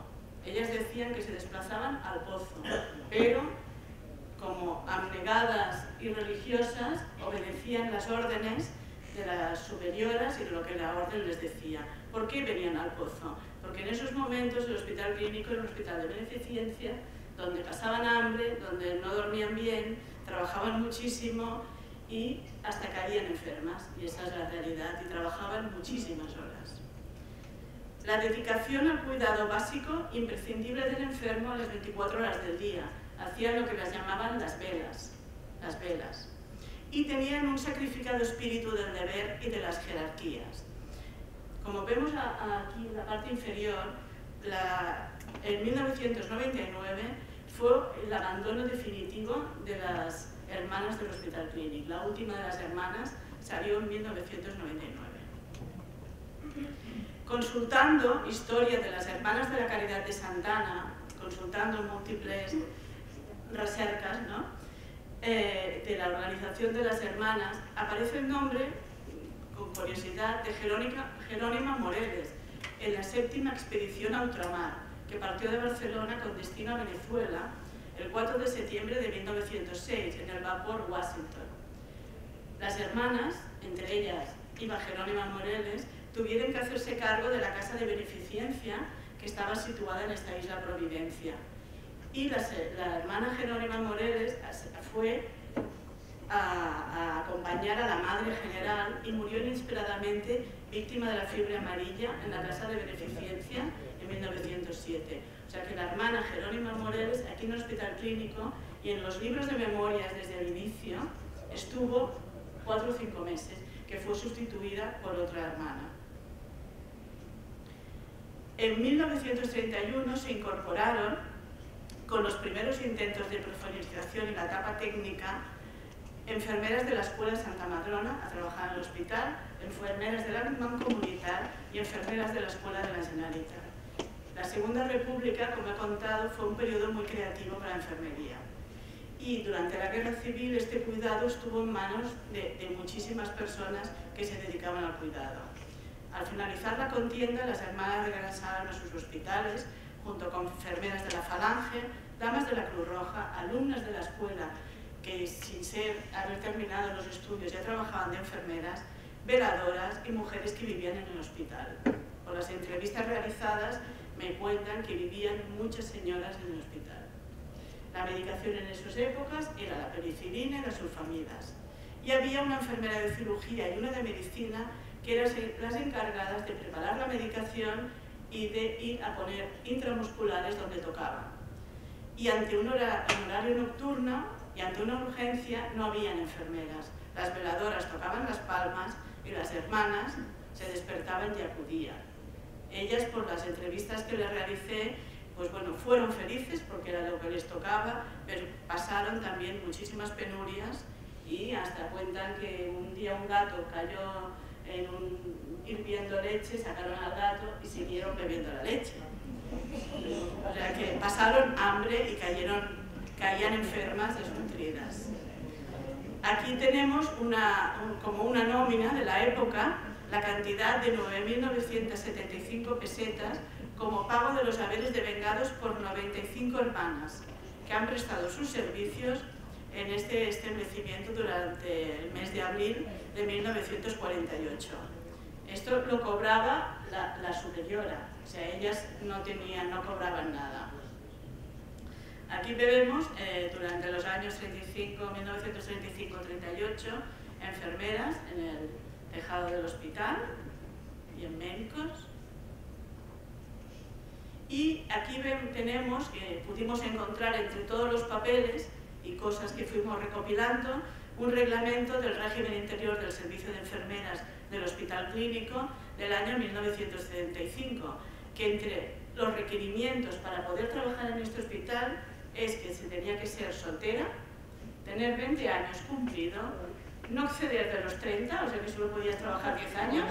Ellas decían que se desplazaban al pozo, pero como abnegadas y religiosas obedecían las órdenes de las superioras y de lo que la orden les decía. ¿Por qué venían al pozo? Porque en esos momentos el hospital clínico era un hospital de beneficencia, donde pasaban hambre, donde no dormían bien, trabajaban muchísimo y hasta caían enfermas, y esa es la realidad, y trabajaban muchísimas horas. La dedicación al cuidado básico imprescindible del enfermo a las 24 horas del día. Hacían lo que las llamaban las velas. Y tenían un sacrificado espíritu del deber y de las jerarquías. Como vemos aquí en la parte inferior, en 1999 fue el abandono definitivo de las hermanas del Hospital Clínic. La última de las hermanas salió en 1999. Consultando historia de las hermanas de la Caridad de Santana, consultando múltiples recercas, ¿no?, de la organización de las hermanas, aparece el nombre, con curiosidad, de Jerónima Moreles, en la 7ª expedición a ultramar, que partió de Barcelona con destino a Venezuela el 4 de septiembre de 1906, en el vapor Washington. Las hermanas, entre ellas iba Jerónima Moreles, tuvieron que hacerse cargo de la casa de beneficencia que estaba situada en esta isla Providencia. Y la hermana Jerónima Moreles fue a acompañar a la madre general y murió inesperadamente víctima de la fiebre amarilla en la casa de beneficencia en 1907. O sea que la hermana Jerónima Moreles, aquí en el Hospital Clínico y en los libros de memorias desde el inicio, estuvo 4 o 5 meses, que fue sustituida por otra hermana. En 1931 se incorporaron, con los primeros intentos de profesionalización y la etapa técnica, enfermeras de la Escuela Santa Madrona a trabajar en el hospital, enfermeras de la Mancomunitat y enfermeras de la Escuela de la Generalitat. La Segunda República, como he contado, fue un periodo muy creativo para la enfermería. Y durante la Guerra Civil este cuidado estuvo en manos de muchísimas personas que se dedicaban al cuidado. Al finalizar la contienda, las hermanas regresaron a sus hospitales, junto con enfermeras de la Falange, damas de la Cruz Roja, alumnas de la escuela, que sin haber terminado los estudios ya trabajaban de enfermeras, veladoras y mujeres que vivían en el hospital. Por las entrevistas realizadas me cuentan que vivían muchas señoras en el hospital. La medicación en esas épocas era la penicilina y las sulfamidas. Y había una enfermera de cirugía y una de medicina que eran las encargadas de preparar la medicación y de ir a poner intramusculares donde tocaba. Y ante un horario nocturno y ante una urgencia no habían enfermeras. Las veladoras tocaban las palmas y las hermanas se despertaban y acudían. Ellas, por las entrevistas que les realicé, pues bueno, fueron felices porque era lo que les tocaba, pero pasaron también muchísimas penurias y hasta cuentan que un día un gato cayó hirviendo leche, sacaron al gato y siguieron bebiendo la leche. O sea que pasaron hambre y caían enfermas, desnutridas. Aquí tenemos como una nómina de la época, la cantidad de 9.975 pesetas como pago de los haberes devengados por 95 hermanas que han prestado sus servicios en este establecimiento durante el mes de abril de 1948. Esto lo cobraba la superiora, o sea, ellas no cobraban nada. Aquí vemos, durante los años 1935-38, enfermeras en el tejado del hospital y en médicos. Y aquí tenemos que pudimos encontrar entre todos los papeles y cosas que fuimos recopilando un reglamento del régimen interior del servicio de enfermeras del Hospital Clínico del año 1975, que entre los requerimientos para poder trabajar en este hospital es que se tenía que ser soltera, tener 20 años cumplido, no exceder de los 30, o sea que solo podías trabajar 10 años,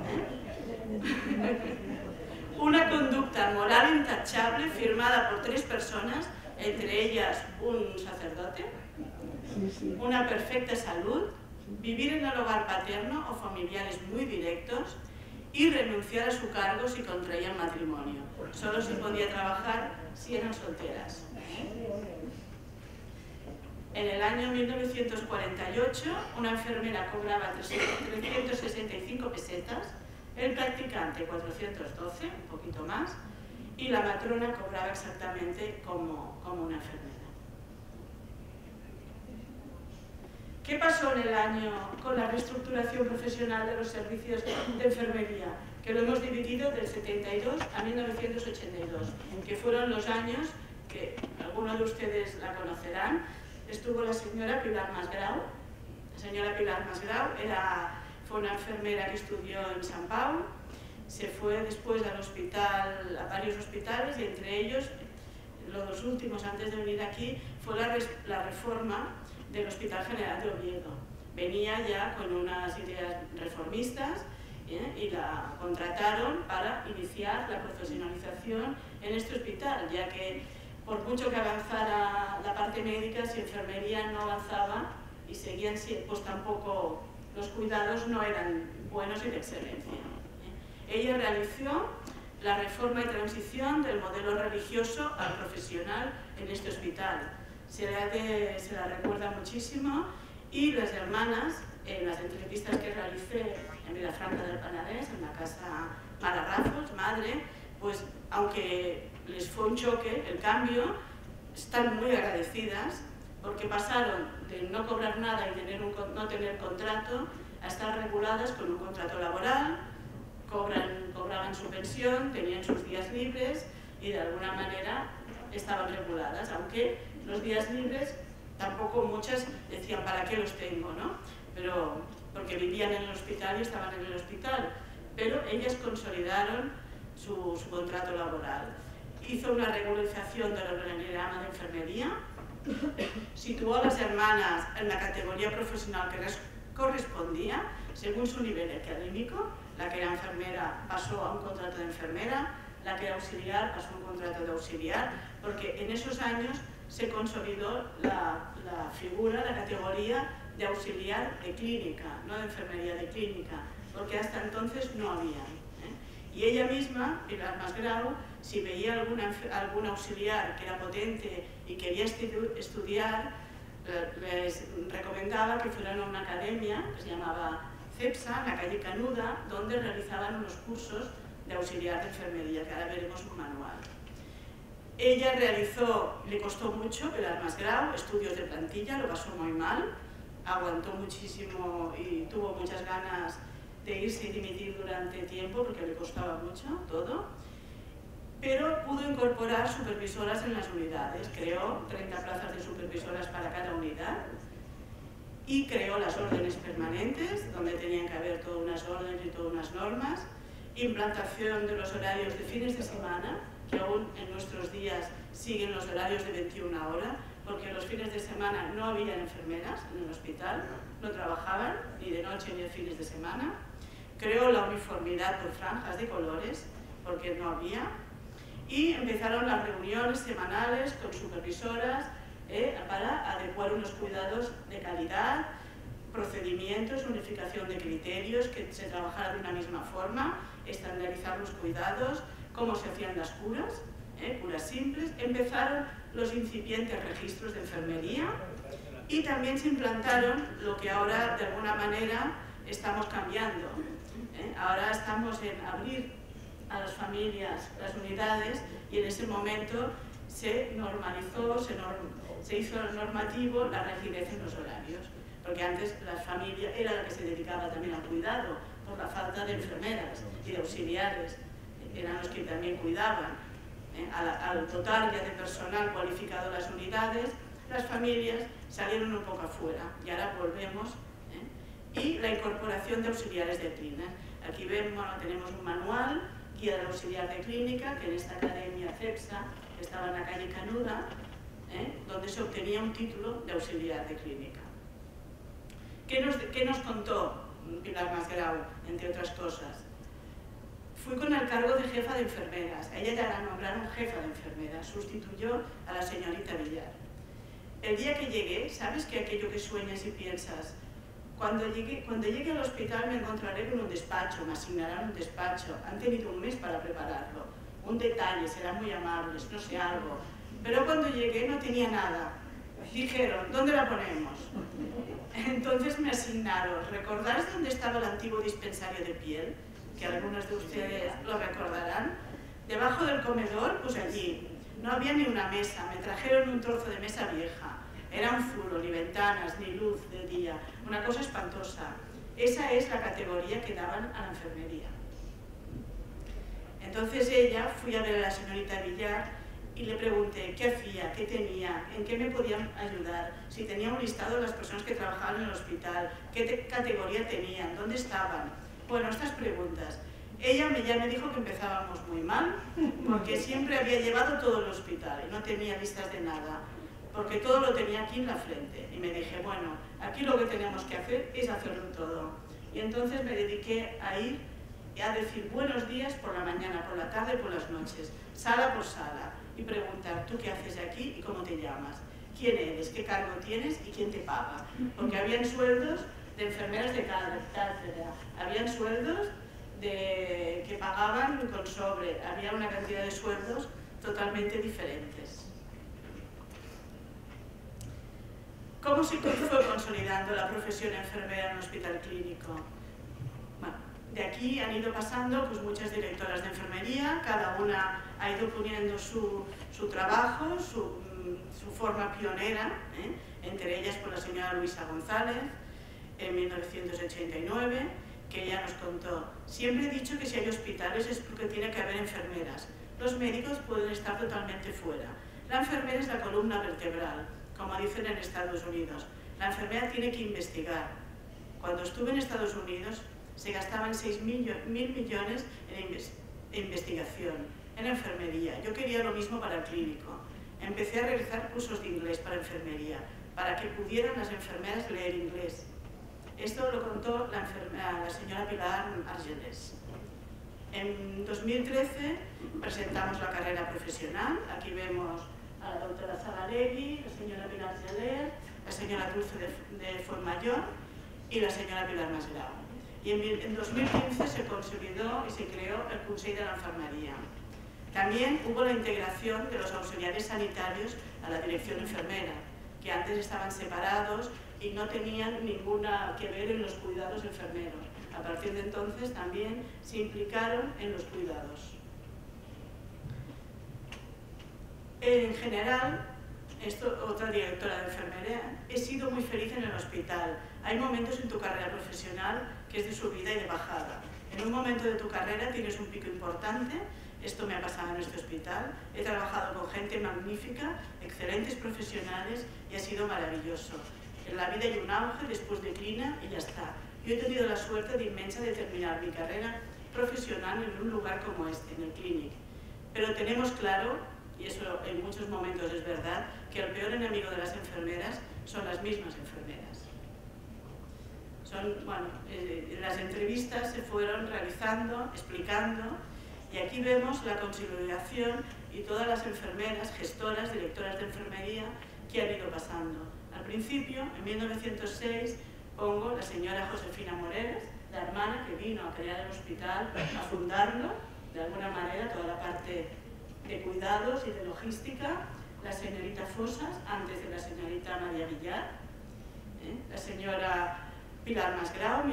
una conducta moral intachable firmada por 3 personas, entre ellas un sacerdote, una perfecta salud, vivir en el hogar paterno o familiares muy directos y renunciar a su cargo si contraían matrimonio. Solo se podía trabajar si eran solteras. En el año 1948, una enfermera cobraba 365 pesetas, el practicante 412, un poquito más, y la matrona cobraba exactamente como una enfermera. ¿Qué pasó en el año con la reestructuración profesional de los servicios de enfermería? Que lo hemos dividido del 72 a 1982, que fueron los años que algunos de ustedes la conocerán. Estuvo la señora Pilar Masgrau. La señora Pilar Masgrau fue una enfermera que estudió en San Pau, se fue después al hospital, a varios hospitales, y entre ellos, los últimos antes de venir aquí, fue la reforma del Hospital General de Oviedo. Venía ya con unas ideas reformistas y la contrataron para iniciar la profesionalización en este hospital, ya que por mucho que avanzara la parte médica, si enfermería no avanzaba y seguían, pues tampoco los cuidados no eran buenos y de excelencia. Ella realizó la reforma y transición del modelo religioso al profesional en este hospital. Se la recuerda muchísimo, y las hermanas, en las entrevistas que realicé en Vilafranca del Penedès, en la casa Mara Raffles, madre, pues aunque les fue un choque el cambio, están muy agradecidas porque pasaron de no cobrar nada y no tener contrato a estar reguladas con un contrato laboral, cobraban su pensión, tenían sus días libres y de alguna manera estaban reguladas, aunque los días libres tampoco muchas decían ¿para qué los tengo?, ¿no? Pero porque vivían en el hospital y estaban en el hospital, pero ellas consolidaron su contrato laboral. Hizo una regularización del organigrama de enfermería, situó a las hermanas en la categoría profesional que les correspondía según su nivel académico. La que era enfermera pasó a un contrato de enfermera, la que era auxiliar pasó a un contrato de auxiliar, porque en esos años se consolidó la figura, la categoría de auxiliar de clínica, no de enfermería, de clínica, porque hasta entonces no había. Y ella misma, Pilar Masgrau, si veía algún auxiliar que era potente y quería estudiar, les recomendaba que fueran a una academia que se llamaba CEPSA, en la calle Canuda, donde realizaban unos cursos de auxiliar de enfermería, que ahora veremos un manual. Ella le costó mucho, Pilar Masgrau, estudios de plantilla, lo pasó muy mal, aguantó muchísimo y tuvo muchas ganas de irse y dimitir durante tiempo porque le costaba mucho todo, pero pudo incorporar supervisoras en las unidades, creó 30 plazas de supervisoras para cada unidad y creó las órdenes permanentes, donde tenían que haber todas unas órdenes y todas unas normas, implantación de los horarios de fines de semana, que aún en nuestros días siguen los horarios de 21 horas, porque los fines de semana no había enfermeras en el hospital, no trabajaban ni de noche ni de fines de semana. Creó la uniformidad por franjas de colores, porque no había, y empezaron las reuniones semanales con supervisoras para adecuar unos cuidados de calidad, procedimientos, unificación de criterios, que se trabajara de una misma forma, estandarizar los cuidados, cómo se hacían las curas, curas simples. Empezaron los incipientes registros de enfermería y también se implantaron lo que ahora de alguna manera estamos cambiando. Ahora estamos en abrir a las familias las unidades y en ese momento se normalizó, se hizo normativo la rigidez en los horarios, porque antes la familia era la que se dedicaba también al cuidado por la falta de enfermeras y de auxiliares, eran los que también cuidaban. Al total ya de personal cualificado en las unidades, las familias salieron un poco afuera y ahora volvemos. Y la incorporación de auxiliares de clínica. Aquí vemos, tenemos un manual, guía del auxiliar de clínica, que en esta academia CEPSA, que estaba en la calle Canuda, donde se obtenía un título de auxiliar de clínica. ¿Qué nos contó Pilar Masgrau, entre otras cosas? Fui con el cargo de jefa de enfermeras. A ella ya la nombraron jefa de enfermeras, sustituyó a la señorita Villar. El día que llegué, ¿sabes que aquello que sueñas y piensas Cuando llegue al hospital me encontraré con un despacho, me asignarán un despacho. Han tenido un mes para prepararlo. Un detalle, serán muy amables, no sé, algo. Pero cuando llegué no tenía nada. Dijeron, ¿dónde la ponemos? Entonces me asignaron. ¿Recordáis dónde estaba el antiguo dispensario de piel? Que algunos de ustedes lo recordarán. Debajo del comedor, pues allí. No había ni una mesa. Me trajeron un trozo de mesa vieja. Era un zulo, ni ventanas, ni luz de día. Una cosa espantosa. Esa es la categoría que daban a la enfermería. Entonces fui a ver a la señorita Villar y le pregunté qué hacía, qué tenía, en qué me podían ayudar, si tenía un listado de las personas que trabajaban en el hospital, qué categoría tenían, dónde estaban. Bueno, estas preguntas. Ella ya me dijo que empezábamos muy mal, porque siempre había llevado todo el hospital y no tenía listas de nada, porque todo lo tenía aquí en la frente. Y me dije, bueno, aquí lo que tenemos que hacer es hacerlo todo. Y entonces me dediqué a ir a decir buenos días por la mañana, por la tarde, por las noches, sala por sala, y preguntar, ¿tú qué haces aquí y cómo te llamas? ¿Quién eres? ¿Qué cargo tienes? ¿Y quién te paga? Porque habían sueldos de enfermeras de cátedra, habían sueldos que pagaban con sobre, había una cantidad de sueldos totalmente diferentes. ¿Cómo se fue consolidando la profesión enfermera en un hospital clínico? Bueno, de aquí han ido pasando pues, muchas directoras de enfermería, cada una ha ido poniendo su trabajo, su forma pionera, entre ellas por la señora Luisa González, en 1989, que ella nos contó, siempre he dicho que si hay hospitales es porque tiene que haber enfermeras. Los médicos pueden estar totalmente fuera. La enfermera es la columna vertebral, como dicen en Estados Unidos. La enfermera tiene que investigar. Cuando estuve en Estados Unidos se gastaban 6.000 millones en investigación, en enfermería. Yo quería lo mismo para el clínico. Empecé a realizar cursos de inglés para enfermería, para que pudieran las enfermeras leer inglés. Esto lo contó la señora Pilar Argelés. En 2013 presentamos la carrera profesional. Aquí vemos a la doctora Zagalegui, la señora Pilar Argelés, la señora Dulce de Fuenmayor y la señora Pilar Masgrau. Y en 2015 se consolidó y se creó el Consell de la Enfermería. También hubo la integración de los auxiliares sanitarios a la dirección enfermera, que antes estaban separados y no tenían ninguna que ver en los cuidados enfermeros. A partir de entonces también se implicaron en los cuidados. En general, otra directora de enfermería, he sido muy feliz en el hospital. Hay momentos en tu carrera profesional que es de subida y de bajada. En un momento de tu carrera tienes un pico importante. Esto me ha pasado en este hospital. He trabajado con gente magnífica, excelentes profesionales y ha sido maravilloso. En la vida hay un auge, después declina y ya está. Yo he tenido la suerte inmensa de terminar mi carrera profesional en un lugar como este, en el Clínic. Pero tenemos claro, y eso en muchos momentos es verdad, que el peor enemigo de las enfermeras son las mismas enfermeras. Las entrevistas se fueron realizando, explicando, y aquí vemos la consolidación y todas las enfermeras, gestoras, directoras de enfermería que han ido pasando. Al principio, en 1906, pongo la señora Josefina Moreres, la hermana que vino a crear el hospital, a fundarlo, de alguna manera, toda la parte de cuidados y de logística, la señorita Fosas, antes de la señorita María Villar, la señora Pilar Masgrau,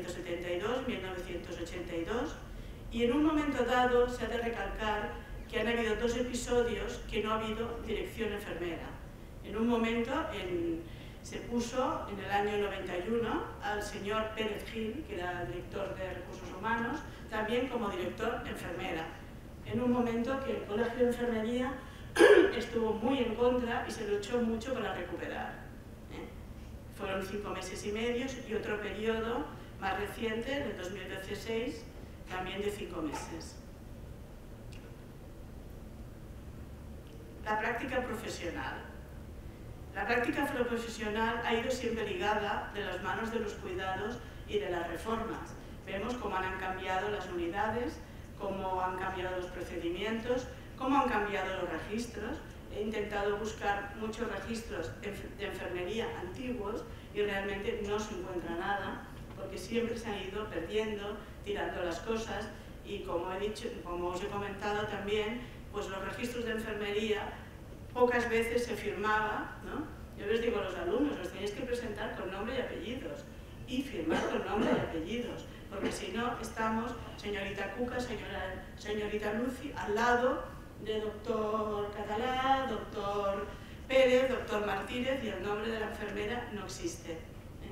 1972-1982, y en un momento dado se ha de recalcar que han habido 2 episodios que no ha habido dirección enfermera. En un momento se puso en el año 91 al señor Pérez Gil, que era el director de Recursos Humanos, también como director enfermera. En un momento que el Colegio de Enfermería estuvo muy en contra y se luchó mucho para recuperar. Fueron 5 meses y medio y otro periodo más reciente, del 2016, también de 5 meses. La práctica profesional. La práctica profesional ha ido siempre ligada de las manos de los cuidados y de las reformas. Vemos cómo han cambiado las unidades, cómo han cambiado los procedimientos, cómo han cambiado los registros. He intentado buscar muchos registros de enfermería antiguos y realmente no se encuentra nada, porque siempre se han ido perdiendo, tirando las cosas, y como he dicho, como os he comentado también, pues los registros de enfermería pocas veces se firmaba, ¿no? Yo les digo a los alumnos, los tenéis que presentar con nombre y apellidos, y firmar con nombre y apellidos, porque si no estamos, señorita Cuca, señorita Lucy, al lado de doctor Catalá, doctor Pérez, doctor Martínez, y el nombre de la enfermera no existe.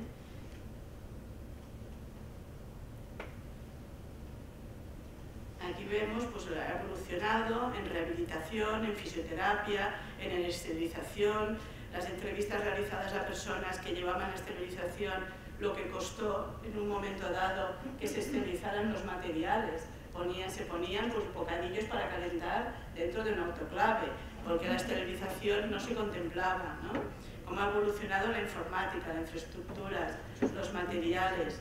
Aquí vemos, pues ha evolucionado en rehabilitación, en fisioterapia, en esterilización, las entrevistas realizadas a personas que llevaban esterilización, lo que costó en un momento dado que se esterilizaran los materiales. Se ponían pues, bocadillos para calentar dentro de un autoclave, porque la esterilización no se contemplaba, ¿no? Cómo ha evolucionado la informática, las infraestructuras, los materiales.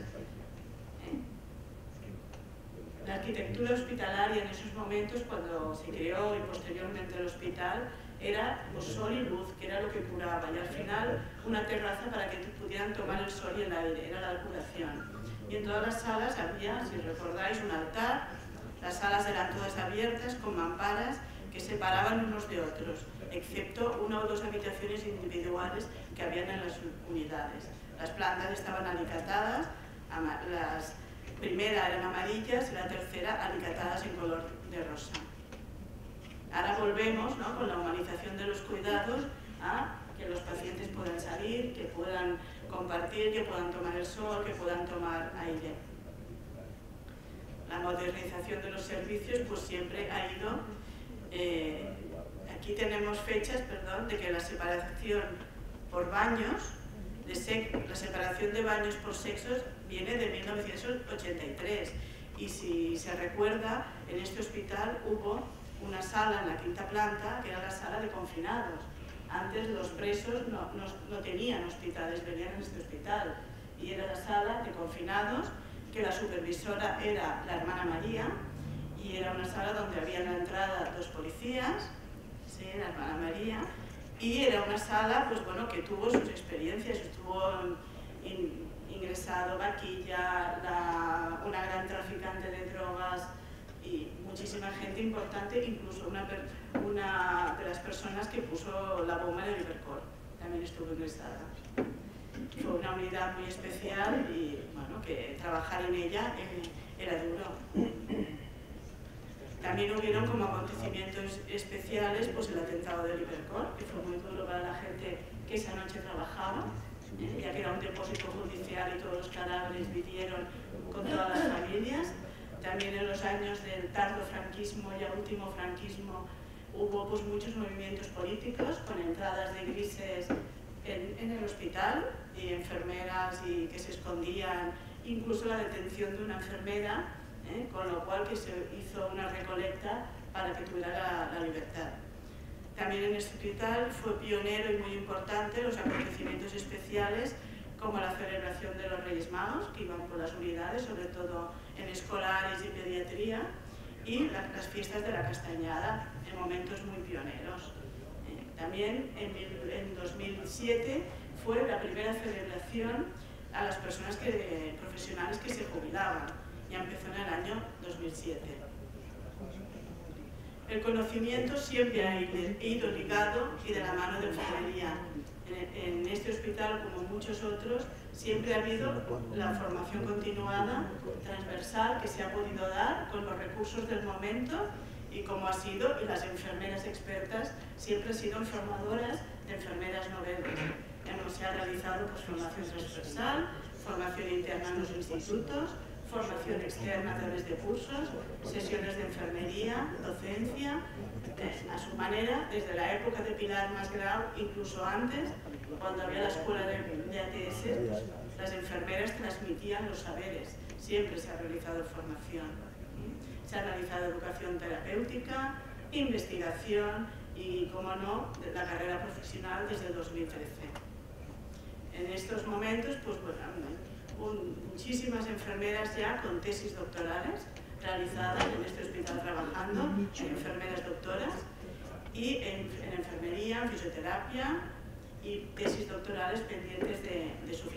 La arquitectura hospitalaria en esos momentos, cuando se creó y posteriormente el hospital, era pues, sol y luz, que era lo que curaba, y al final una terraza para que pudieran tomar el sol y el aire, era la curación. Y en todas las salas había, si recordáis, un altar, las salas eran todas abiertas con mamparas que separaban unos de otros, excepto una o dos habitaciones individuales que habían en las unidades. Las plantas estaban alicatadas, las primeras eran amarillas y la tercera alicatadas en color de rosa. Ahora volvemos, ¿no?, con la humanización de los cuidados a que los pacientes puedan salir, que puedan compartir, que puedan tomar el sol, que puedan tomar aire. La modernización de los servicios pues siempre ha ido, aquí tenemos fechas, perdón, de que la separación por baños, la separación de baños por sexos viene de 1983, y si se recuerda, en este hospital hubo una sala en la quinta planta que era la sala de confinados. Antes los presos no tenían hospitales, venían en este hospital, y era la sala de confinados, que la supervisora era la hermana María, y era una sala donde había en la entrada 2 policías, sí, la hermana María, y era una sala pues, bueno, que tuvo sus experiencias. Estuvo ingresado Vaquilla, una gran traficante de drogas y muchísima gente importante, incluso una de las personas que puso la bomba en el Hipercor, también estuvo ingresada. Fue una unidad muy especial y bueno, que trabajar en ella era duro. También hubieron como acontecimientos especiales pues el atentado del Hipercor, que fue muy duro para la gente que esa noche trabajaba, ya que era un depósito judicial y todos los cadáveres vinieron con todas las familias. También en los años del tardo franquismo y el último franquismo hubo pues, muchos movimientos políticos con entradas de grises en el hospital y enfermeras y que se escondían, incluso la detención de una enfermera, con lo cual que se hizo una recolecta para que tuviera la libertad. También en este hospital fue pionero y muy importante los acontecimientos especiales como la celebración de los Reyes Magos, que iban por las unidades, sobre todo en escolares y pediatría, y las fiestas de la Castañada, en momentos muy pioneros. También en 2007 fue la primera celebración a las personas profesionales que se jubilaban, ya empezó en el año 2007. El conocimiento siempre ha ido ligado y de la mano de enfermería. En este hospital, como muchos otros, siempre ha habido la formación continuada, transversal, que se ha podido dar con los recursos del momento y como ha sido, y las enfermeras expertas siempre han sido formadoras de enfermeras noveles. Se ha realizado pues, formación transversal, formación interna en los institutos, formación externa a través de cursos, sesiones de enfermería, docencia, a su manera, desde la época de Pilar Masgrau, incluso antes, cuando había la escuela de ATS, pues, las enfermeras transmitían los saberes, siempre se ha realizado formación. Se ha realizado educación terapéutica, investigación y, como no, la carrera profesional desde el 2013. En estos momentos, pues bueno, muchísimas enfermeras ya con tesis doctorales realizadas en este hospital trabajando, enfermeras doctoras, y en enfermería, en fisioterapia y tesis doctorales pendientes de su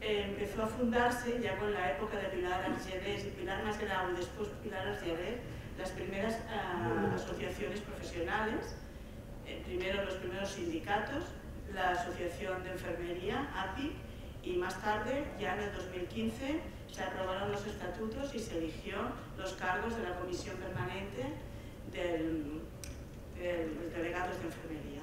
empezó a fundarse ya con la época de Pilar Argerès y Pilar Masgrau y después Pilar Argerès, las primeras asociaciones profesionales, primero los primeros sindicatos, la Asociación de Enfermería, API, y más tarde, ya en el 2015, se aprobaron los estatutos y se eligió los cargos de la Comisión Permanente de delegados de enfermería.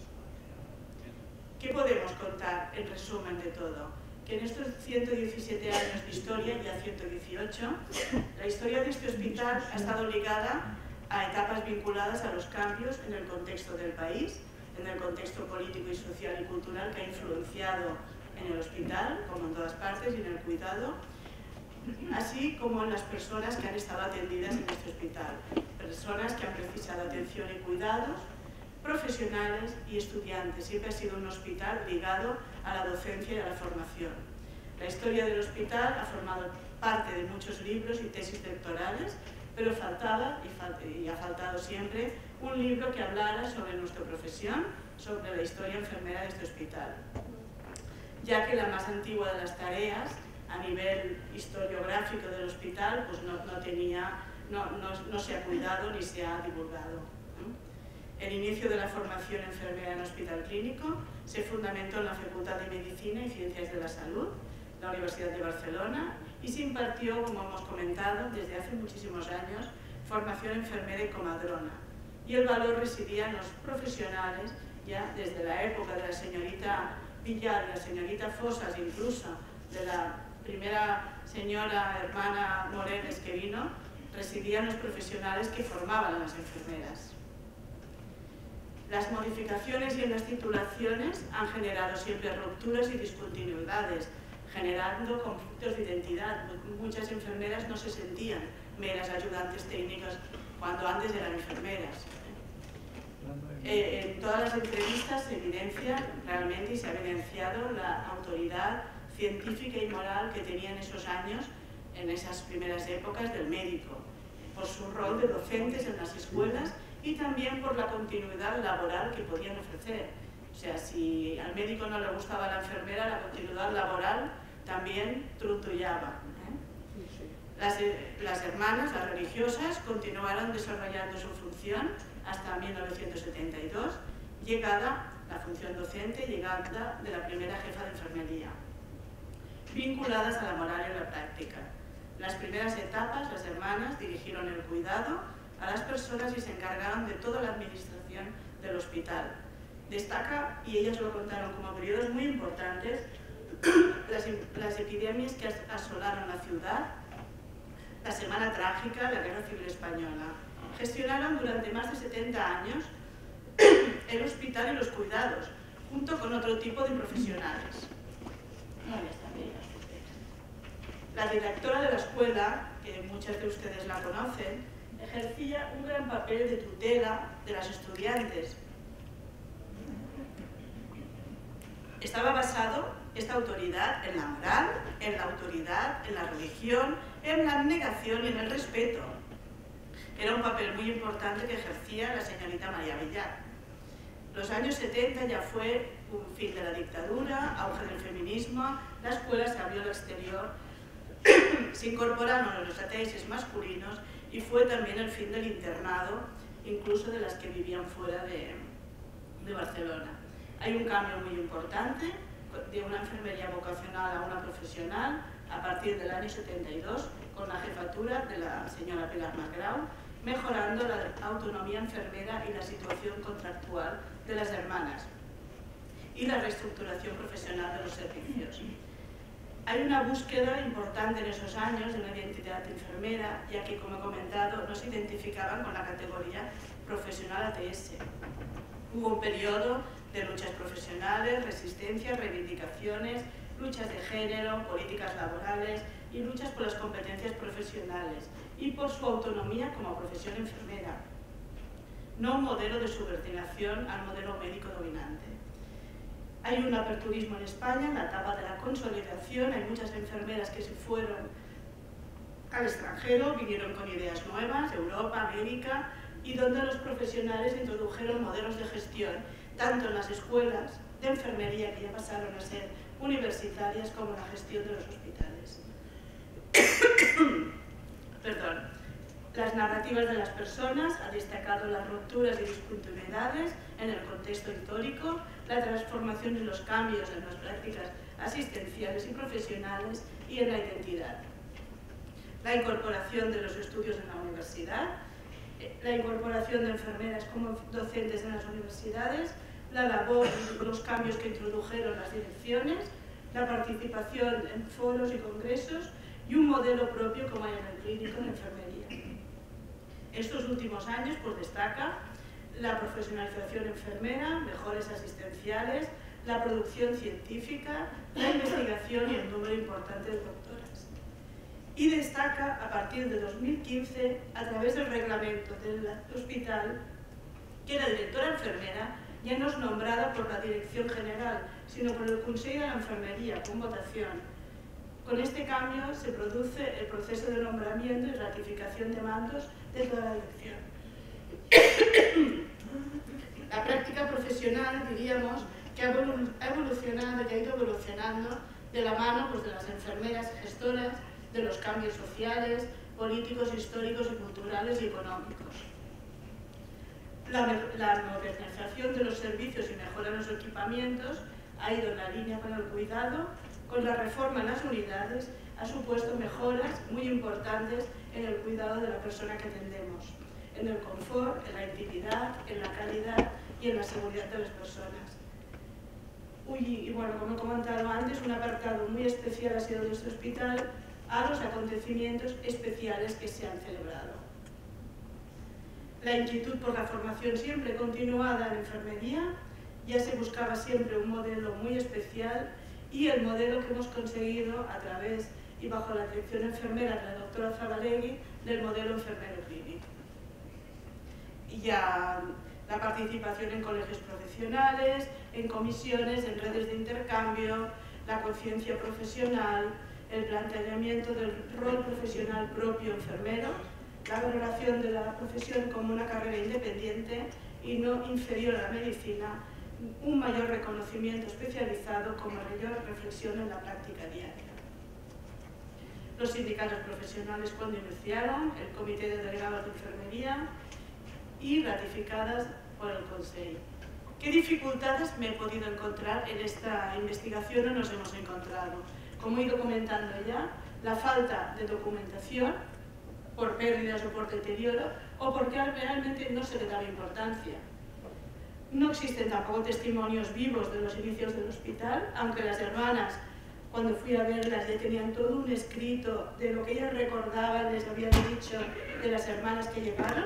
¿Qué podemos contar en resumen de todo? Que en estos 117 años de historia, ya 118, la historia de este hospital ha estado ligada a etapas vinculadas a los cambios en el contexto del país, en el contexto político y social y cultural que ha influenciado en el hospital, como en todas partes, y en el cuidado, así como en las personas que han estado atendidas en este hospital, personas que han precisado atención y cuidados, profesionales y estudiantes. Siempre ha sido un hospital ligado a la docencia y a la formación. La historia del hospital ha formado parte de muchos libros y tesis doctorales, pero faltaba, y ha faltado siempre, un libro que hablara sobre nuestra profesión, sobre la historia enfermera de este hospital, ya que la más antigua de las tareas a nivel historiográfico del hospital pues no se ha cuidado ni se ha divulgado. El inicio de la formación enfermera en hospital clínico se fundamentó en la Facultad de Medicina y Ciencias de la Salud, la Universidad de Barcelona, y se impartió, como hemos comentado, desde hace muchísimos años, formación enfermera y comadrona. Y el valor residía en los profesionales, ya desde la época de la señorita Villar y la señorita Fosas, incluso de la primera señora hermana Morenes que vino, residían los profesionales que formaban a las enfermeras. Las modificaciones y en las titulaciones han generado siempre rupturas y discontinuidades, generando conflictos de identidad. Muchas enfermeras no se sentían meras ayudantes técnicas cuando antes eran enfermeras. En todas las entrevistas se evidencia realmente y se ha evidenciado la autoridad científica y moral que tenía en esos años, en esas primeras épocas, del médico, por su rol de docentes en las escuelas y también por la continuidad laboral que podían ofrecer. O sea, si al médico no le gustaba la enfermera, la continuidad laboral también truntullaba. Las hermanas, las religiosas, continuaron desarrollando su función hasta 1972, llegada la función docente, llegada de la primera jefa de enfermería, vinculadas a la moral y a la práctica. Las primeras etapas, las hermanas dirigieron el cuidado a las personas y se encargaron de toda la administración del hospital. Destaca, y ellas lo contaron como periodos muy importantes, las epidemias que asolaron la ciudad, la Semana Trágica, la Guerra Civil Española. Gestionaron durante más de 70 años el hospital y los cuidados, junto con otro tipo de profesionales. La directora de la escuela, que muchas de ustedes la conocen, ejercía un gran papel de tutela de las estudiantes. Estaba basado esta autoridad en la moral, en la autoridad, en la religión, en la abnegación y en el respeto. Era un papel muy importante que ejercía la señorita María Villar. Los años 70 ya fue un fin de la dictadura, auge del feminismo, la escuela se abrió al exterior, se incorporaron los ATS masculinos y fue también el fin del internado, incluso de las que vivían fuera de Barcelona. Hay un cambio muy importante de una enfermería vocacional a una profesional a partir del año 72 con la jefatura de la señora Pilar Masgrau, mejorando la autonomía enfermera y la situación contractual de las hermanas y la reestructuración profesional de los servicios. Hay una búsqueda importante en esos años de una identidad enfermera, ya que, como he comentado, no se identificaban con la categoría profesional ATS. Hubo un periodo de luchas profesionales, resistencias, reivindicaciones, luchas de género, políticas laborales y luchas por las competencias profesionales y por su autonomía como profesión enfermera, no un modelo de subordinación al modelo médico dominante. Hay un aperturismo en España, en la etapa de la consolidación, hay muchas enfermeras que se fueron al extranjero, vinieron con ideas nuevas, Europa, América, y donde los profesionales introdujeron modelos de gestión, tanto en las escuelas de enfermería, que ya pasaron a ser universitarias como la gestión de los hospitales. Perdón. Las narrativas de las personas ha destacado las rupturas y discontinuidades en el contexto histórico, la transformación y los cambios en las prácticas asistenciales y profesionales y en la identidad. La incorporación de los estudios en la universidad, la incorporación de enfermeras como docentes en las universidades, la labor y los cambios que introdujeron las direcciones, la participación en foros y congresos y un modelo propio como hay en el clínico de enfermería. Estos últimos años pues destaca la profesionalización enfermera, mejoras asistenciales, la producción científica, la investigación y el número importante de doctoras. Y destaca a partir de 2015, a través del reglamento del hospital, que la directora enfermera ya no es nombrada por la Dirección General, sino por el Consejo de la Enfermería, con votación. Con este cambio se produce el proceso de nombramiento y ratificación de mandos de toda la dirección. La práctica profesional, diríamos, que ha evolucionado y ha ido evolucionando de la mano pues, de las enfermeras gestoras, de los cambios sociales, políticos, históricos y culturales y económicos. La modernización de los servicios y mejora de los equipamientos ha ido en la línea con el cuidado. Con la reforma en las unidades ha supuesto mejoras muy importantes en el cuidado de la persona que atendemos, en el confort, en la intimidad, en la calidad y en la seguridad de las personas. Y bueno, como he comentado antes, un apartado muy especial ha sido de este hospital a los acontecimientos especiales que se han celebrado. La inquietud por la formación siempre continuada en enfermería, ya se buscaba siempre un modelo muy especial y el modelo que hemos conseguido a través y bajo la dirección enfermera de la doctora Zabalegui del modelo enfermero clínico. Y ya la participación en colegios profesionales, en comisiones, en redes de intercambio, la conciencia profesional, el planteamiento del rol profesional propio enfermero, la valoración de la profesión como una carrera independiente y no inferior a la medicina, un mayor reconocimiento especializado con mayor reflexión en la práctica diaria. Los sindicatos profesionales cuando iniciaron, el Comité de Delegados de Enfermería y ratificadas por el Consejo. ¿Qué dificultades me he podido encontrar en esta investigación o nos hemos encontrado? Como he ido comentando ya, la falta de documentación por pérdidas o por deterioro o porque realmente no se le daba importancia. No existen tampoco testimonios vivos de los inicios del hospital, aunque las hermanas, cuando fui a verlas, ya tenían todo un escrito de lo que ellas recordaban, les habían dicho de las hermanas que llegaron.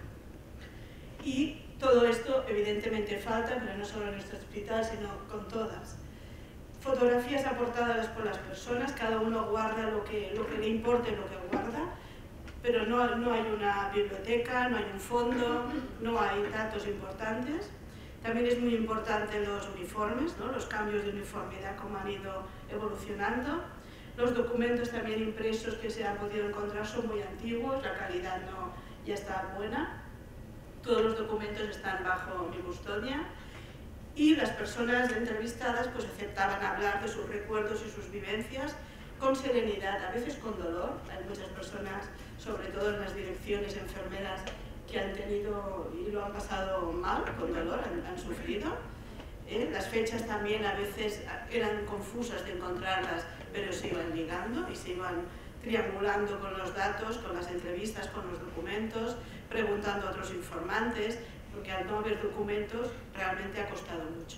Y todo esto evidentemente falta, pero no solo en este hospital, sino con todas. Fotografías aportadas por las personas, cada uno guarda lo que le importe, lo que guarda, pero no hay una biblioteca, no hay un fondo, no hay datos importantes. También es muy importante los uniformes, ¿no? Los cambios de uniformidad, cómo han ido evolucionando. Los documentos también impresos que se han podido encontrar son muy antiguos, la calidad ya está buena. Todos los documentos están bajo mi custodia y las personas entrevistadas pues aceptaban hablar de sus recuerdos y sus vivencias con serenidad, a veces con dolor. Hay muchas personas, sobre todo en las direcciones enfermeras, que han tenido y lo han pasado mal, con dolor, han sufrido. Las fechas también a veces eran confusas de encontrarlas, pero se iban ligando y se iban triangulando con los datos, con las entrevistas, con los documentos, preguntando a otros informantes, porque al no haber documentos realmente ha costado mucho.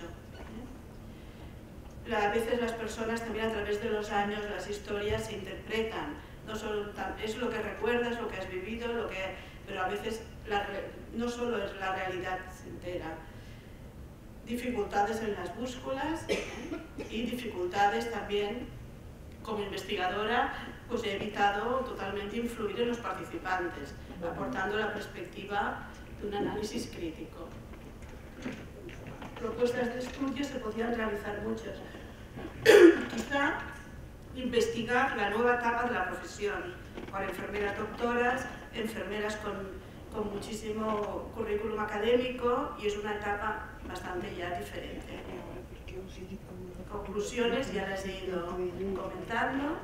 A veces las personas también a través de los años, las historias se interpretan, no solo es lo que recuerdas, lo que has vivido, pero a veces no solo es la realidad entera. Dificultades en las búsquedas y dificultades también como investigadora, pues he evitado totalmente influir en los participantes, aportando la perspectiva de un análisis crítico. Propuestas de estudio se podían realizar muchas. Quizá investigar la nueva etapa de la profesión, con enfermeras doctoras, enfermeras con muchísimo currículum académico, y es una etapa bastante ya diferente. conclusiones ya las he ido comentando.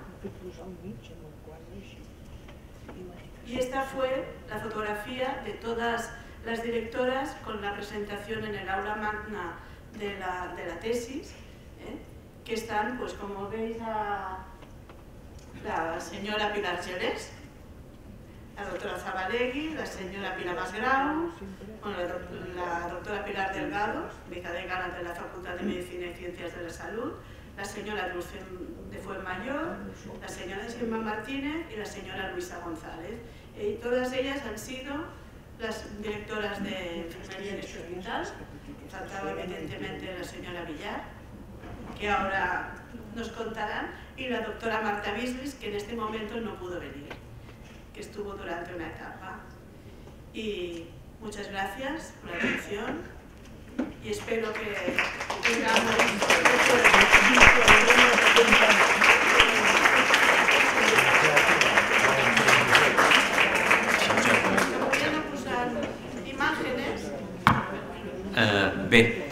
Y esta fue la fotografía de todas las directoras con la presentación en el aula magna de la tesis, que están, pues como veis, la señora Pilar Gerés, la doctora Zabalegui, la señora Pilar Masgrau, bueno, la doctora Pilar Delgado, vicedecana de la Facultad de Medicina y Ciencias de la Salud, la señora Dulce de Fuenmayor, la señora Silma Martínez y la señora Luisa González. Y todas ellas han sido las directoras de enfermería en este hospital. Faltaba evidentemente la señora Villar, que ahora nos contarán, y la doctora Marta Bislis, que en este momento no pudo venir, que estuvo durante una etapa. Y muchas gracias por la atención y espero que tengamos... ¿Podrían usar imágenes? Bé,